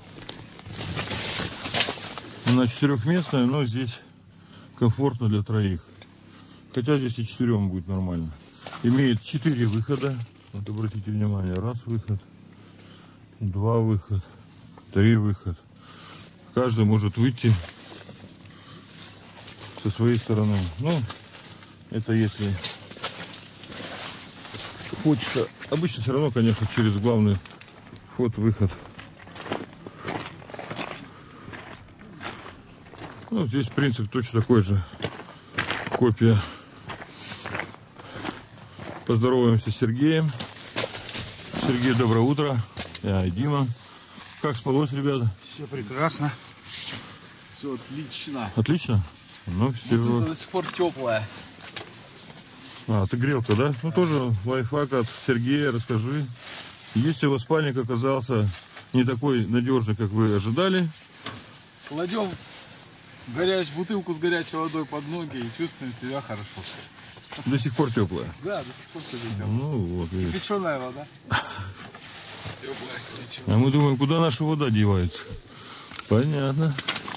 [SPEAKER 1] Она четырехместная, но здесь комфортно для троих. Хотя здесь и четырем будет нормально. Имеет четыре выхода. Вот обратите внимание, раз выход, два выход, три выход. Каждый может выйти со своей стороны. Ну, это если хочется. Обычно все равно, конечно, через главный вход-выход. Ну, здесь принцип точно такой же. Копия. Поздороваемся с Сергеем. Сергей, доброе утро. Я и Дима. Как спалось, ребята?
[SPEAKER 6] Все прекрасно. Все отлично.
[SPEAKER 1] Отлично? Ну, все.
[SPEAKER 6] Вот это до сих пор теплая.
[SPEAKER 1] А, ты грелка, да? Ну, тоже лайфхак от Сергея, расскажи. Если у вас спальник оказался не такой надежный, как вы ожидали,
[SPEAKER 6] Кладем горяч... бутылку с горячей водой под ноги и чувствуем себя хорошо.
[SPEAKER 1] до сих пор теплая.
[SPEAKER 6] Да, до сих пор все теплое.
[SPEAKER 1] Ну, вот, видишь.
[SPEAKER 6] Печеная вода. Теплая, горячая.
[SPEAKER 1] А мы думаем, куда наша вода девается. Понятно.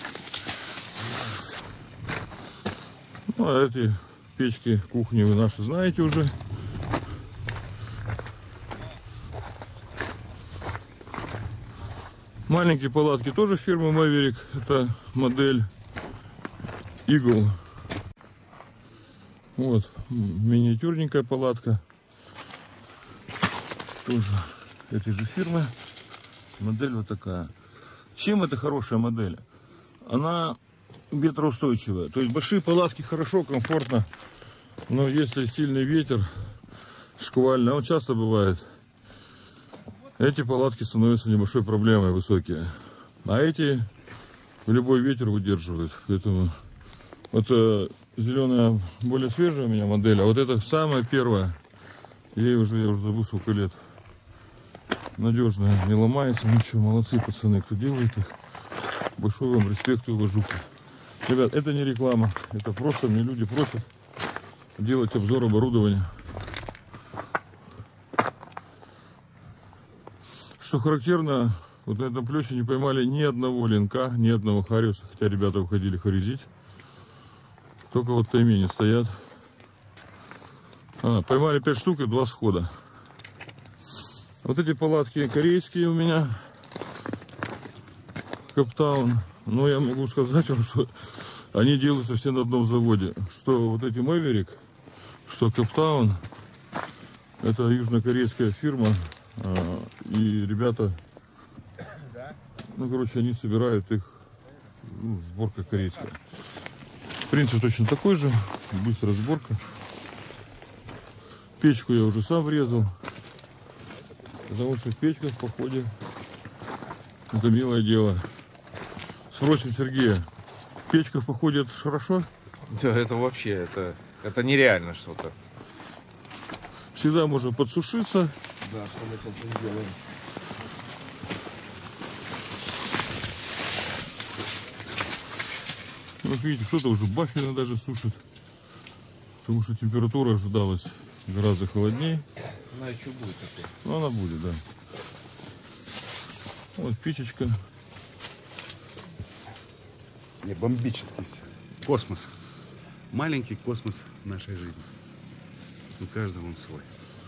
[SPEAKER 1] Ну, а эти печки кухни вы наши знаете уже. Маленькие палатки тоже фирмы Мэверик. Это модель Eagle. Вот, миниатюрненькая палатка. Тоже этой же фирмы. Модель вот такая. Чем это хорошая модель? Она ветроустойчивая. То есть большие палатки хорошо, комфортно. Но если сильный ветер, шквальный, а он часто бывает, эти палатки становятся небольшой проблемой, высокие. А эти в любой ветер выдерживают. Поэтому вот э, зеленая более свежая у меня модель, а вот это самая первая. Ей уже, я уже забыл сколько лет. Надежная, не ломается. Ну что, молодцы пацаны, кто делает их. Большой вам респект и уважуха. Ребят, это не реклама. Это просто мне люди просят делать обзор оборудования. Что характерно, вот на этом плюсе не поймали ни одного ленка, ни одного хариуса, хотя ребята уходили харизить. Только вот таймени стоят. А, поймали пять штук и два схода. Вот эти палатки корейские у меня. Каптаун. Но я могу сказать вам, что они делаются все на одном заводе. Что вот эти Мэверик, что Каптаун. Это южнокорейская фирма. И ребята, ну, короче, они собирают их, ну, сборка корейская. Принцип точно такой же, быстрая сборка. Печку я уже сам врезал, потому что печка в походе это милое дело. Спросим Сергея, печка в походе это хорошо?
[SPEAKER 3] Да, это вообще, это, это нереально что-то.
[SPEAKER 1] Всегда можно подсушиться,
[SPEAKER 9] Да, что мы сейчас сделаем.
[SPEAKER 1] Вот видите, что-то уже бафферы даже сушит. Потому что температура ожидалась гораздо холоднее.
[SPEAKER 9] Она еще будет такой.
[SPEAKER 1] Ну, она будет, да. Вот печечка.
[SPEAKER 7] Не, бомбически все. Космос. Маленький космос нашей жизни. У каждого он свой.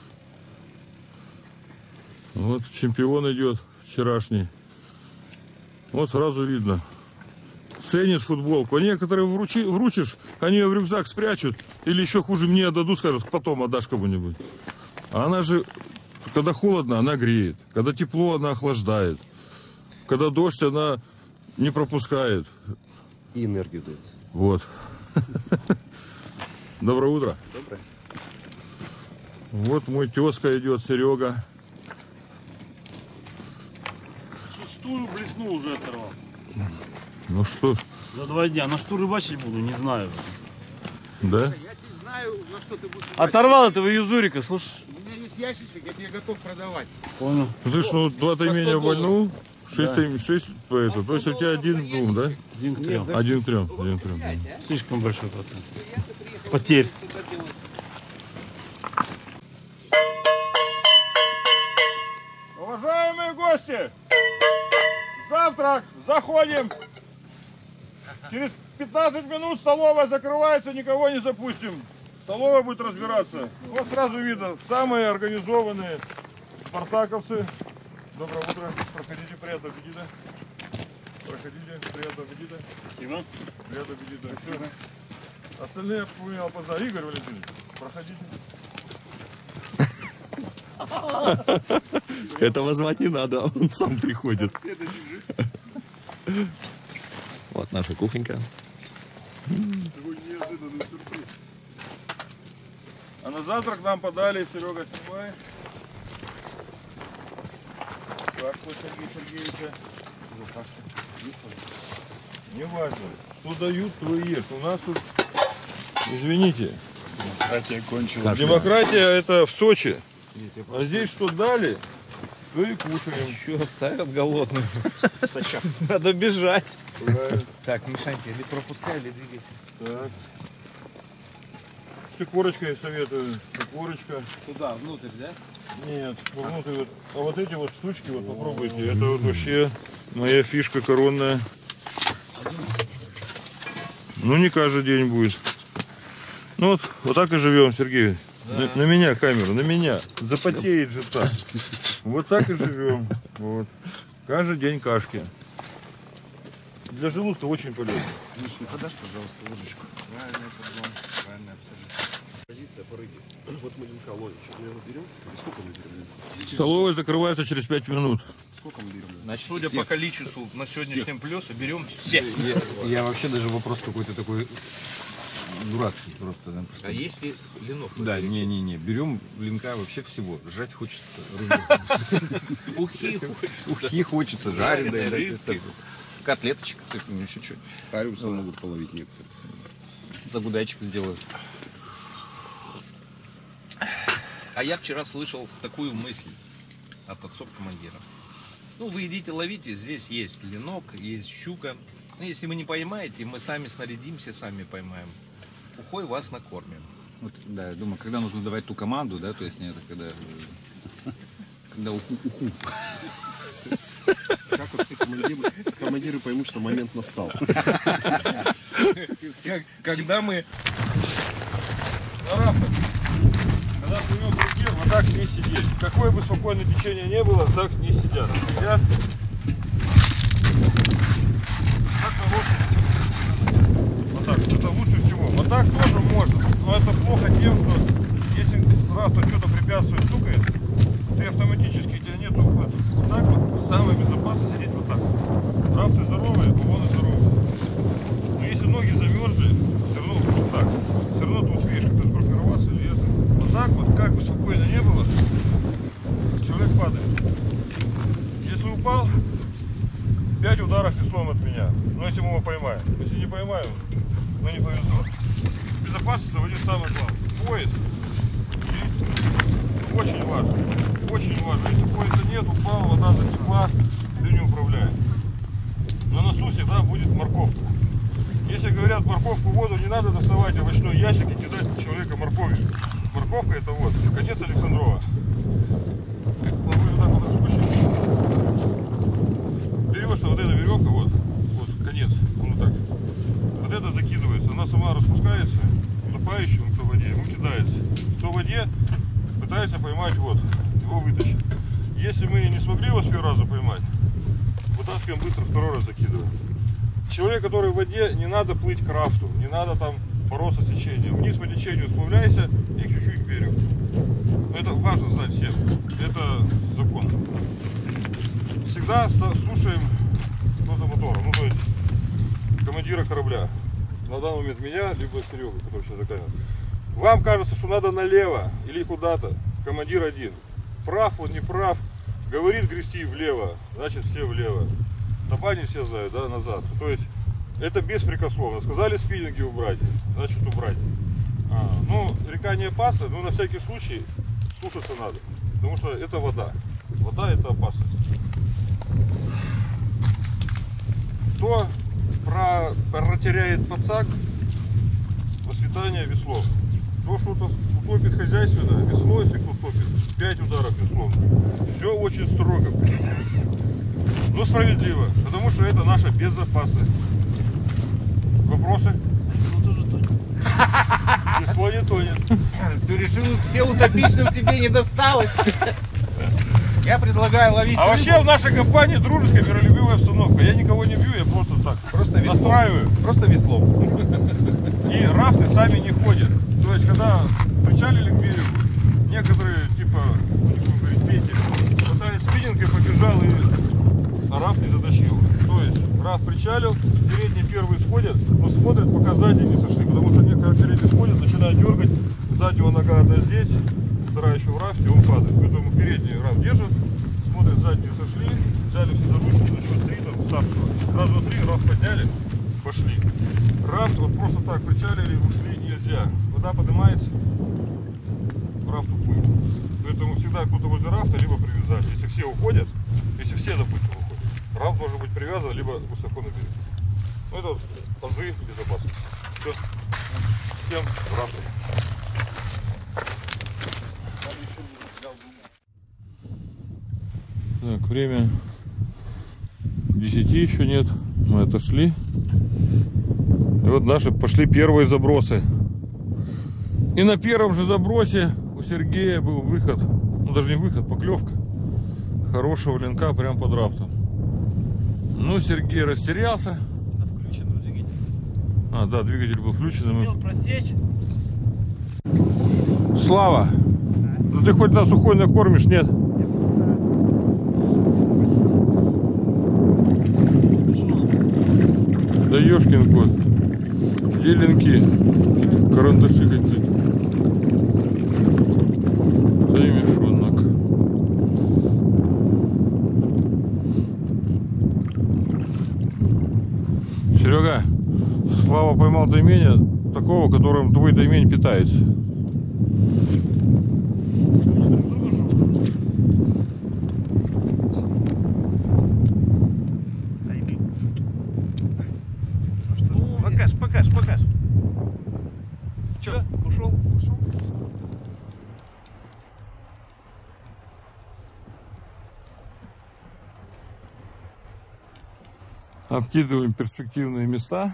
[SPEAKER 1] Вот чемпион идет вчерашний. Вот сразу видно. Ценит футболку. А некоторые вручи, вручишь, они ее в рюкзак спрячут. Или еще хуже, мне отдадут, скажут, потом отдашь кому-нибудь. А она же, когда холодно, она греет. Когда тепло, она охлаждает. Когда дождь, она не пропускает.
[SPEAKER 5] И энергию дает.
[SPEAKER 1] Вот. Доброе утро.
[SPEAKER 5] Доброе.
[SPEAKER 1] Вот мой тезка идет, Серега.
[SPEAKER 10] Шестую блесну уже оторвал.
[SPEAKER 1] Ну что?
[SPEAKER 10] За два дня. На что рыбачить буду, не знаю.
[SPEAKER 1] Да?
[SPEAKER 6] Я не знаю, на что ты будешь рыбачить.
[SPEAKER 10] Оторвал этого юзурика, слушай.
[SPEAKER 6] У меня есть ящичек, я тебе готов продавать.
[SPEAKER 10] Понял.
[SPEAKER 1] Ты ж, ну, два ты меня вольнул, шесть,
[SPEAKER 10] Да.
[SPEAKER 1] шесть по это. То есть у тебя один к двум, да?
[SPEAKER 10] Один к трем.
[SPEAKER 1] Один к трем. Один к трем.
[SPEAKER 10] Слишком большой процент. Потерь.
[SPEAKER 1] Уважаемые гости, завтрак, заходим. Через пятнадцать минут столовая закрывается, никого не запустим. Столовая будет разбираться. Вот сразу видно, самые организованные спартаковцы. Доброе утро. Проходите, приятного аппетита. Проходите, приятного аппетита.
[SPEAKER 10] Спасибо.
[SPEAKER 1] Приятного аппетита. Все. Остальные вы меня опознали. Игорь Валентинович, проходите.
[SPEAKER 8] Этого звать не надо, он сам приходит. Вот наша кухонька.
[SPEAKER 1] А на завтрак нам подали, Серега, снимай. Кашку Сергея Сергеевича. Не важно, что дают, то и ешь. У нас тут, извините,
[SPEAKER 7] Демократия кончилась.
[SPEAKER 1] демократия это в Сочи. А здесь что дали, то и кушаем.
[SPEAKER 3] Еще оставят голодным. Надо бежать.
[SPEAKER 1] Правильно.
[SPEAKER 3] Так, Мишанька, или пропускай, или двигайся.
[SPEAKER 1] Так. С икорочкой советую. Икорочка.
[SPEAKER 9] Туда, внутрь, да?
[SPEAKER 1] Нет, внутрь вот. А вот эти вот штучки вот попробуйте. Это вот вообще моя фишка коронная. Ну не каждый день будет. Ну вот, вот так и живем, Сергей. Да. На, на меня камеру, на меня. Запотеет же так. Вот так и живем. Вот. Каждый день кашки. Для желудка очень полезно.
[SPEAKER 5] Миш, не подашь, пожалуйста, ложечку? Правильный подгон, правильный абсолютно. Позиция по рыбе. Вот мы линка ловим. Что-то мы его берем? Сколько мы берем?
[SPEAKER 1] Столовая закрывается через пять минут.
[SPEAKER 5] Сколько мы берем?
[SPEAKER 9] Значит, судя всех. По количеству на сегодняшнем плюсе, берем все.
[SPEAKER 11] Я, я вообще даже вопрос какой-то такой дурацкий просто. Да,
[SPEAKER 9] а если ленок?
[SPEAKER 11] Да, не-не-не, берем линка вообще всего. Жать хочется.
[SPEAKER 9] Ухи хочется.
[SPEAKER 11] Ухи хочется, жареные. Котлеточек, ну еще что-нибудь.
[SPEAKER 7] Парюса могут половить некоторые.
[SPEAKER 11] Загудайчик сделают.
[SPEAKER 9] А я вчера слышал такую мысль от отцов командиров. Ну, вы идите ловите, здесь есть ленок, есть щука. Ну, если вы не поймаете, мы сами снарядимся, сами поймаем. Ухой вас накормим.
[SPEAKER 11] Вот, да, я думаю, когда нужно давать ту команду, да, то есть не это, когда, когда уху, уху.
[SPEAKER 5] Как вот все командиры, командиры поймут, что момент настал.
[SPEAKER 9] Когда мы...
[SPEAKER 1] Когда плывет в руке, вот так не сидеть. Какое бы спокойное течение не было, так не сидят. Сидят. Так вот так, это лучше всего. Вот так тоже можно. Но это плохо тем, что если раз то что-то препятствует, стукает, ты автоматически, у тебя нету вот, вот так вот, самое безопасное сидеть вот так. Рабцы здоровые, вон и здоровые. Но если ноги замерзли, все равно лучше так. Все равно ты успеешь как-то сгруппироваться или это. Вот так вот, как бы спокойно не было, человек падает. Если упал, пять ударов веслом от меня. Но если мы его поймаем. Если не поймаем, ну не повезло. Безопасность заводит самое главное. Пояс. И очень важно. очень важно. Если пояса нет, упал, вода затекла, ты не управляешь. На носу всегда будет морковка. Если говорят, морковку в воду не надо доставать овощной ящик и кидать в человека морковью. Морковка это вот, конец Александрова. Попробуй вот так вот распущен. Берешь вот эта веревка, вот, вот конец, он вот так. Вот это закидывается, она сама распускается, утопающему, кто в воде, ему кидается. Кто в воде, пытается поймать, вот, его вытащить. Если мы не смогли его с первого раза поймать, вытаскиваем быстро, второй раз закидываем. Человек, который в воде, не надо плыть к рафту, не надо там бороться с течением. Вниз по течению сплавляйся и чуть-чуть к берегу. Это важно знать всем. Это закон. Всегда слушаем кто-то мотора, ну то есть командира корабля. На данный момент меня, либо Серегу, который сейчас за камерой. Вам кажется, что надо налево или куда-то. Командир один. Прав он, не прав. Говорит грести влево, значит все влево. На бане все знают, да, назад. То есть это беспрекословно. Сказали спиннинги убрать, значит убрать. А, ну, река не опасна, но на всякий случай слушаться надо. Потому что это вода. Вода это опасность. Кто про, протеряет подсак, воспитание веслом. Кто что-то утопит хозяйственно, весло, если кто топит, пять ударов веслом. Все очень строго. Но справедливо, потому что это наша безопасность. Вопросы?
[SPEAKER 10] Весло тоже тонет.
[SPEAKER 1] Весло не тонет.
[SPEAKER 6] Ты решил, все утопить, но тебе не досталось. Я предлагаю ловить
[SPEAKER 1] А
[SPEAKER 6] рыбу.
[SPEAKER 1] вообще в нашей компании дружеская, миролюбивая обстановка. Я никого не бью, я просто так
[SPEAKER 6] Просто веслом.
[SPEAKER 1] настраиваю.
[SPEAKER 6] Просто веслом.
[SPEAKER 1] И рафты сами не ходят. То есть, когда причалили к берегу, некоторые, типа, не будем говорить, Пети, хватали спиннинг и побежал, и рафт не затащил. То есть, рафт причалил, передние первые сходят, но смотрят, пока сзади не сошли. Потому что некоторые передние сходят, начинают дергать, заднего нога одна здесь, вторая еще в рафте, он падает. Поэтому передний рафт держит, смотрят, задние сошли, взяли все за ручки, на счет три, там, старшего. Раз, два, три, рафт подняли, пошли. Рафт вот просто так причалили, ушли нельзя. Вода поднимается, рафт уплыл. Поэтому всегда кто-то возле рафта, либо привязать. Если все уходят, если все, допустим, уходят, рафт должен быть привязан, либо высоко на берегу. Ну это вот азы безопасности. Все. Всем рафтом. Так, время десяти еще нет. Мы отошли. И вот наши пошли первые забросы. И на первом же забросе у Сергея был выход, ну даже не выход, поклевка хорошего ленка прямо под рафтом. Ну, Сергей растерялся.
[SPEAKER 3] Включен двигатель.
[SPEAKER 1] А, да, двигатель был включен.
[SPEAKER 10] Успел просечь.
[SPEAKER 1] Слава, ну ты хоть на сухой накормишь, нет? Да ёшкин кот. Где ленки? Карандаши какие-то. Да и мешонок. Серега, Слава поймал тайменя такого, которым твой таймень питается.
[SPEAKER 3] Покаж, покаж, покаж. Че, ушел? Ушел?
[SPEAKER 1] Обкидываем перспективные места.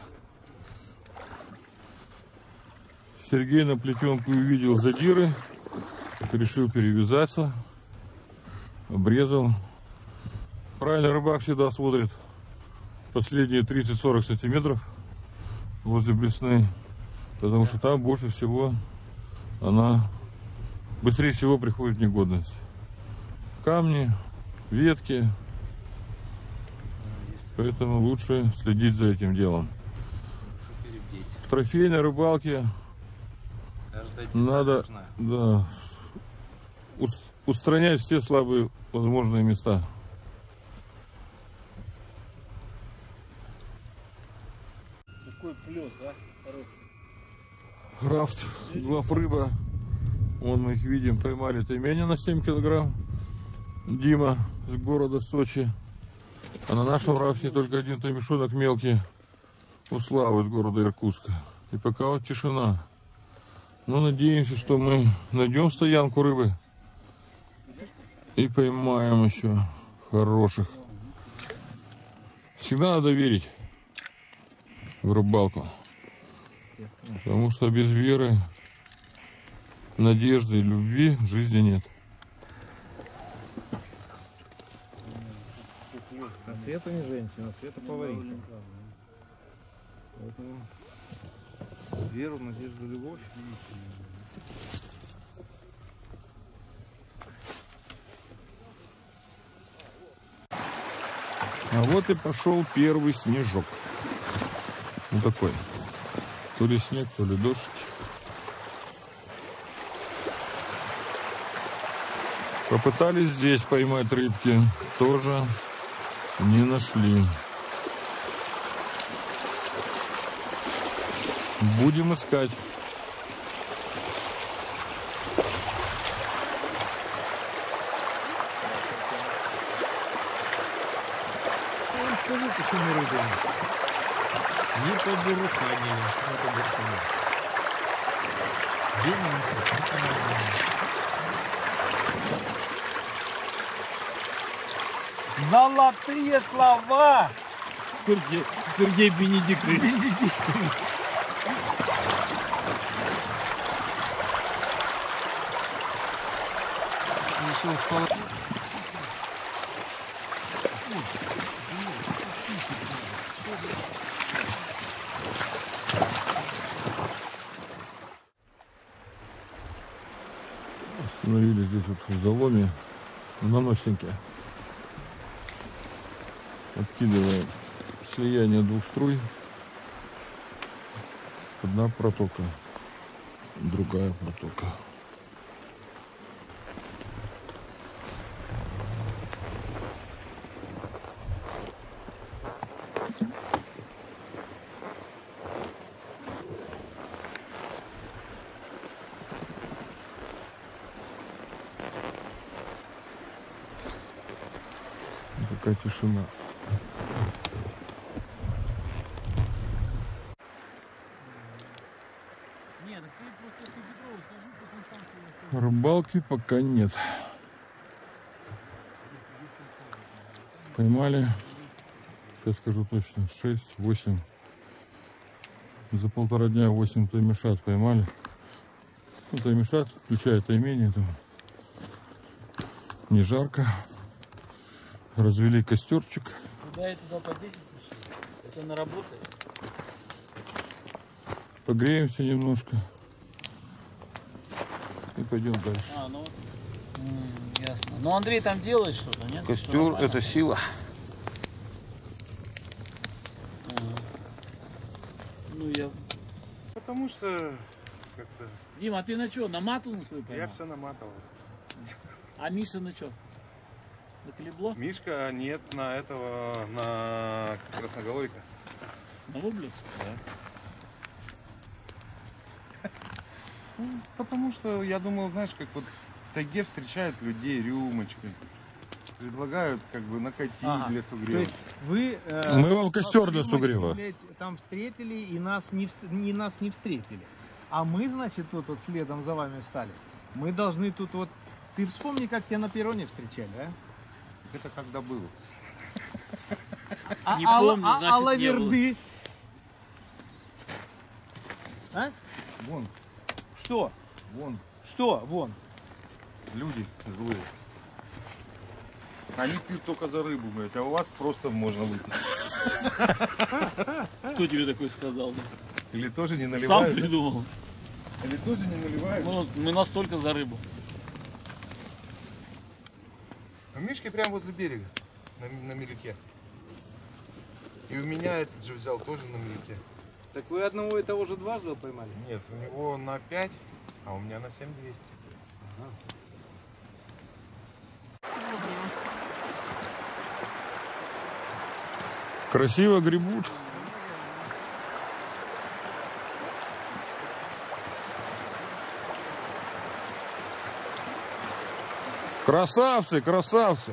[SPEAKER 1] Сергей на плетенку увидел задиры, решил перевязаться, обрезал. Правильно, рыбак всегда смотрит последние тридцать-сорок сантиметров возле блесны, потому что там больше всего она быстрее всего приходит в негодность. Камни, ветки, поэтому лучше следить за этим делом. В трофейной рыбалке надо, да, устранять все слабые возможные места.
[SPEAKER 10] Какой плюс, а? Хороший.
[SPEAKER 1] Рафт, глав рыба. Вон мы их видим, поймали тайменя на семь килограмм. Дима с города Сочи. А на нашем рафте только один таймешонок мелкий у Славы из города Иркутска. И пока вот тишина. Но надеемся, что мы найдем стоянку рыбы и поймаем еще хороших. Всегда надо верить в рыбалку. Потому что без веры, надежды и любви жизни нет.
[SPEAKER 3] А Света не женщина, Света повариха. Поэтому веру, надежду, любовь.
[SPEAKER 1] А вот и пошел первый снежок. Вот такой. То ли снег, то ли дождь. Попытались здесь поймать рыбки. Тоже не нашли. Будем искать.
[SPEAKER 3] Скажи, почему рыбы не побуруханили, не побуруханили.
[SPEAKER 6] Золотые слова!
[SPEAKER 10] Сергей, Сергей Бенедиктович.
[SPEAKER 6] Бенедиктович.
[SPEAKER 3] Еще вполне.
[SPEAKER 1] Остановились здесь вот в заломе на носинке. Откидываем слияние двух струй. Одна протока, другая протока. Такая тишина. Рыбалки пока нет. Поймали, сейчас скажу точно, шесть-восемь. За полтора дня восемь таймешат поймали. Ну, таймешат, включая таймени, там не жарко. Развели костерчик.
[SPEAKER 10] Куда я туда по десять пришел? Это на работу?
[SPEAKER 1] Погреемся немножко. И пойдем дальше.
[SPEAKER 10] А, ну вот. М, ясно. Ну Андрей там делает что-то, нет?
[SPEAKER 1] Костер — это сила.
[SPEAKER 10] Ага. Ну я...
[SPEAKER 6] Потому что как-то...
[SPEAKER 10] Дима, а ты на что, на мату на свою поймал?
[SPEAKER 6] Я все наматывал.
[SPEAKER 10] А Миша на что? На колебло?
[SPEAKER 6] Мишка нет, на этого, на красноголовика.
[SPEAKER 10] На воблю?
[SPEAKER 6] Да. Ну, потому что я думал, знаешь, как вот в тайге встречают людей рюмочкой. Предлагают как бы накатить
[SPEAKER 3] Ага.
[SPEAKER 6] для сугрева.
[SPEAKER 3] То есть вы... э,
[SPEAKER 1] Мы вам костер для
[SPEAKER 3] вас,
[SPEAKER 1] сугрева.
[SPEAKER 3] блядь, там встретили и нас не, вст- и нас не встретили. А мы, значит, тут вот следом за вами встали. Мы должны тут вот... Ты вспомни, как тебя на перроне встречали, а?
[SPEAKER 6] Это когда было?
[SPEAKER 3] А,
[SPEAKER 10] Не
[SPEAKER 3] а,
[SPEAKER 10] помню,
[SPEAKER 3] а,
[SPEAKER 10] значит,
[SPEAKER 3] а
[SPEAKER 10] не
[SPEAKER 3] лаверды? А?
[SPEAKER 6] Вон,
[SPEAKER 3] Что?
[SPEAKER 6] вон,
[SPEAKER 3] Что? Вон.
[SPEAKER 6] люди злые. Они пьют только за рыбу, блядь, а у вас просто можно выпить.
[SPEAKER 10] Кто тебе такой сказал? Да?
[SPEAKER 6] Или тоже не наливают?
[SPEAKER 10] Сам придумал.
[SPEAKER 6] Или тоже не наливают?
[SPEAKER 10] Ну, мы настолько за рыбу.
[SPEAKER 6] А Мишки прямо возле берега, на, на меляке. И у меня этот же взял тоже на меляке.
[SPEAKER 3] Так вы одного и того же дважды поймали?
[SPEAKER 6] Нет, у него на пять, а у меня на семь двести.
[SPEAKER 1] Красиво гребут. Красавцы, красавцы.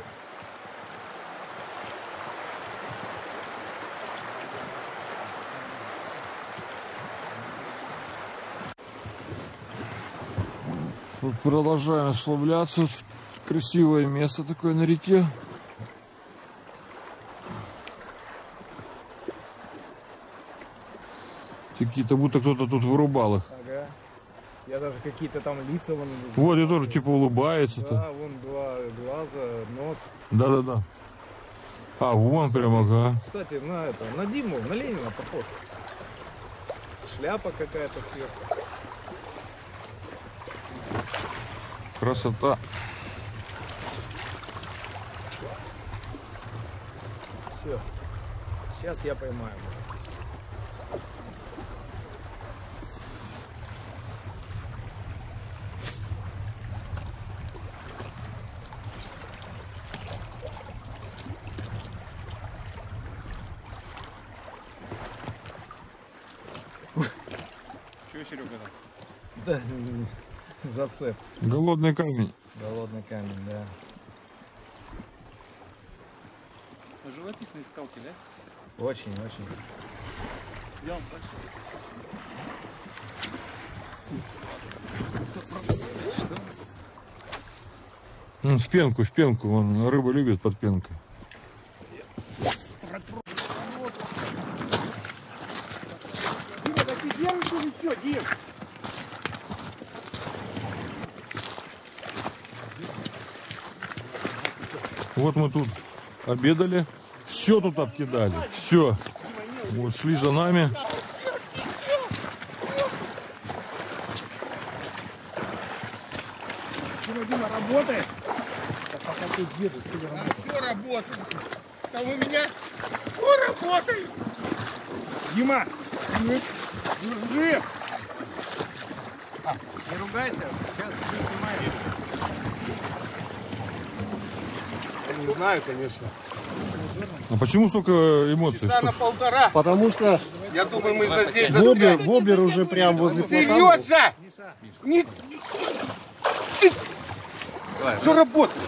[SPEAKER 1] Вот продолжаем сплавляться. Красивое место такое на реке. Какие-то, будто кто-то тут вырубал их.
[SPEAKER 3] Ага. Я даже какие-то там лица вон.
[SPEAKER 1] Вот, и тоже типа улыбается-то.
[SPEAKER 3] Да, вон два глаза, нос.
[SPEAKER 1] Да-да-да. А, вон прям, ага.
[SPEAKER 3] Кстати, на это, на Диму, на Ленина похож. Шляпа какая-то сверху.
[SPEAKER 1] Красота.
[SPEAKER 3] Все. Сейчас я поймаю.
[SPEAKER 11] Чего, Серега?
[SPEAKER 3] Да, зацеп.
[SPEAKER 1] Голодный камень.
[SPEAKER 3] Голодный камень, да.
[SPEAKER 11] Живописные скалки, да?
[SPEAKER 3] Очень, очень.
[SPEAKER 10] Идем дальше.
[SPEAKER 1] Ну, в пенку, в пенку. Вон, рыба любит под пенкой.
[SPEAKER 6] Дима, да ты держишь или что, Дим?
[SPEAKER 1] Вот мы тут обедали. Все тут обкидали. Все. Вот шли за нами.
[SPEAKER 6] Дима, Дима, работает? Да пока ты деду, ты работаешь. Все работает. Там у меня все работает. Дима, держи.
[SPEAKER 3] Не ругайся, сейчас все снимаем.
[SPEAKER 6] Я не знаю, конечно.
[SPEAKER 1] А почему столько эмоций?
[SPEAKER 6] Часа на полтора.
[SPEAKER 4] Потому что
[SPEAKER 6] Я думаю, мы здесь
[SPEAKER 4] воблер,
[SPEAKER 6] застряли.
[SPEAKER 4] воблер уже прям возле плота.
[SPEAKER 6] Сережа! Не... Все работает.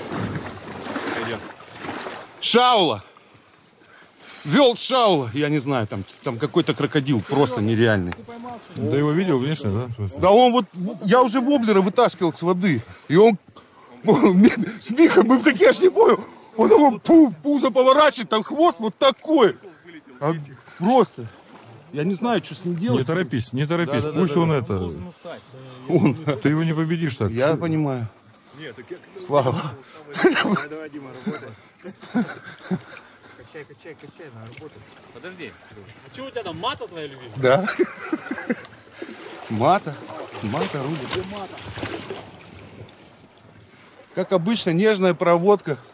[SPEAKER 6] Шаула. Вел Шаула. Я не знаю, там, там какой-то крокодил просто нереальный.
[SPEAKER 1] Да его видел, конечно, да?
[SPEAKER 6] Да он вот, я уже воблера вытаскивал с воды. И он с Михой, мы в такие аж не понял. Он его пу, пузо поворачивает, там хвост вот такой. А просто. Я не знаю, что с ним делать.
[SPEAKER 1] Не торопись, не торопись.
[SPEAKER 6] Да, да, да,
[SPEAKER 1] Пусть
[SPEAKER 6] да,
[SPEAKER 1] он
[SPEAKER 6] да.
[SPEAKER 1] это...
[SPEAKER 6] Он.
[SPEAKER 1] Ты его не победишь так.
[SPEAKER 6] Я понимаю. Слава.
[SPEAKER 3] Давай, давай, Дима, работай. Качай, качай, качай, на работу.
[SPEAKER 10] Подожди. А что у тебя там, мата твоя любимая?
[SPEAKER 6] Да. Мата. Мата рубит. Как обычно, нежная проводка.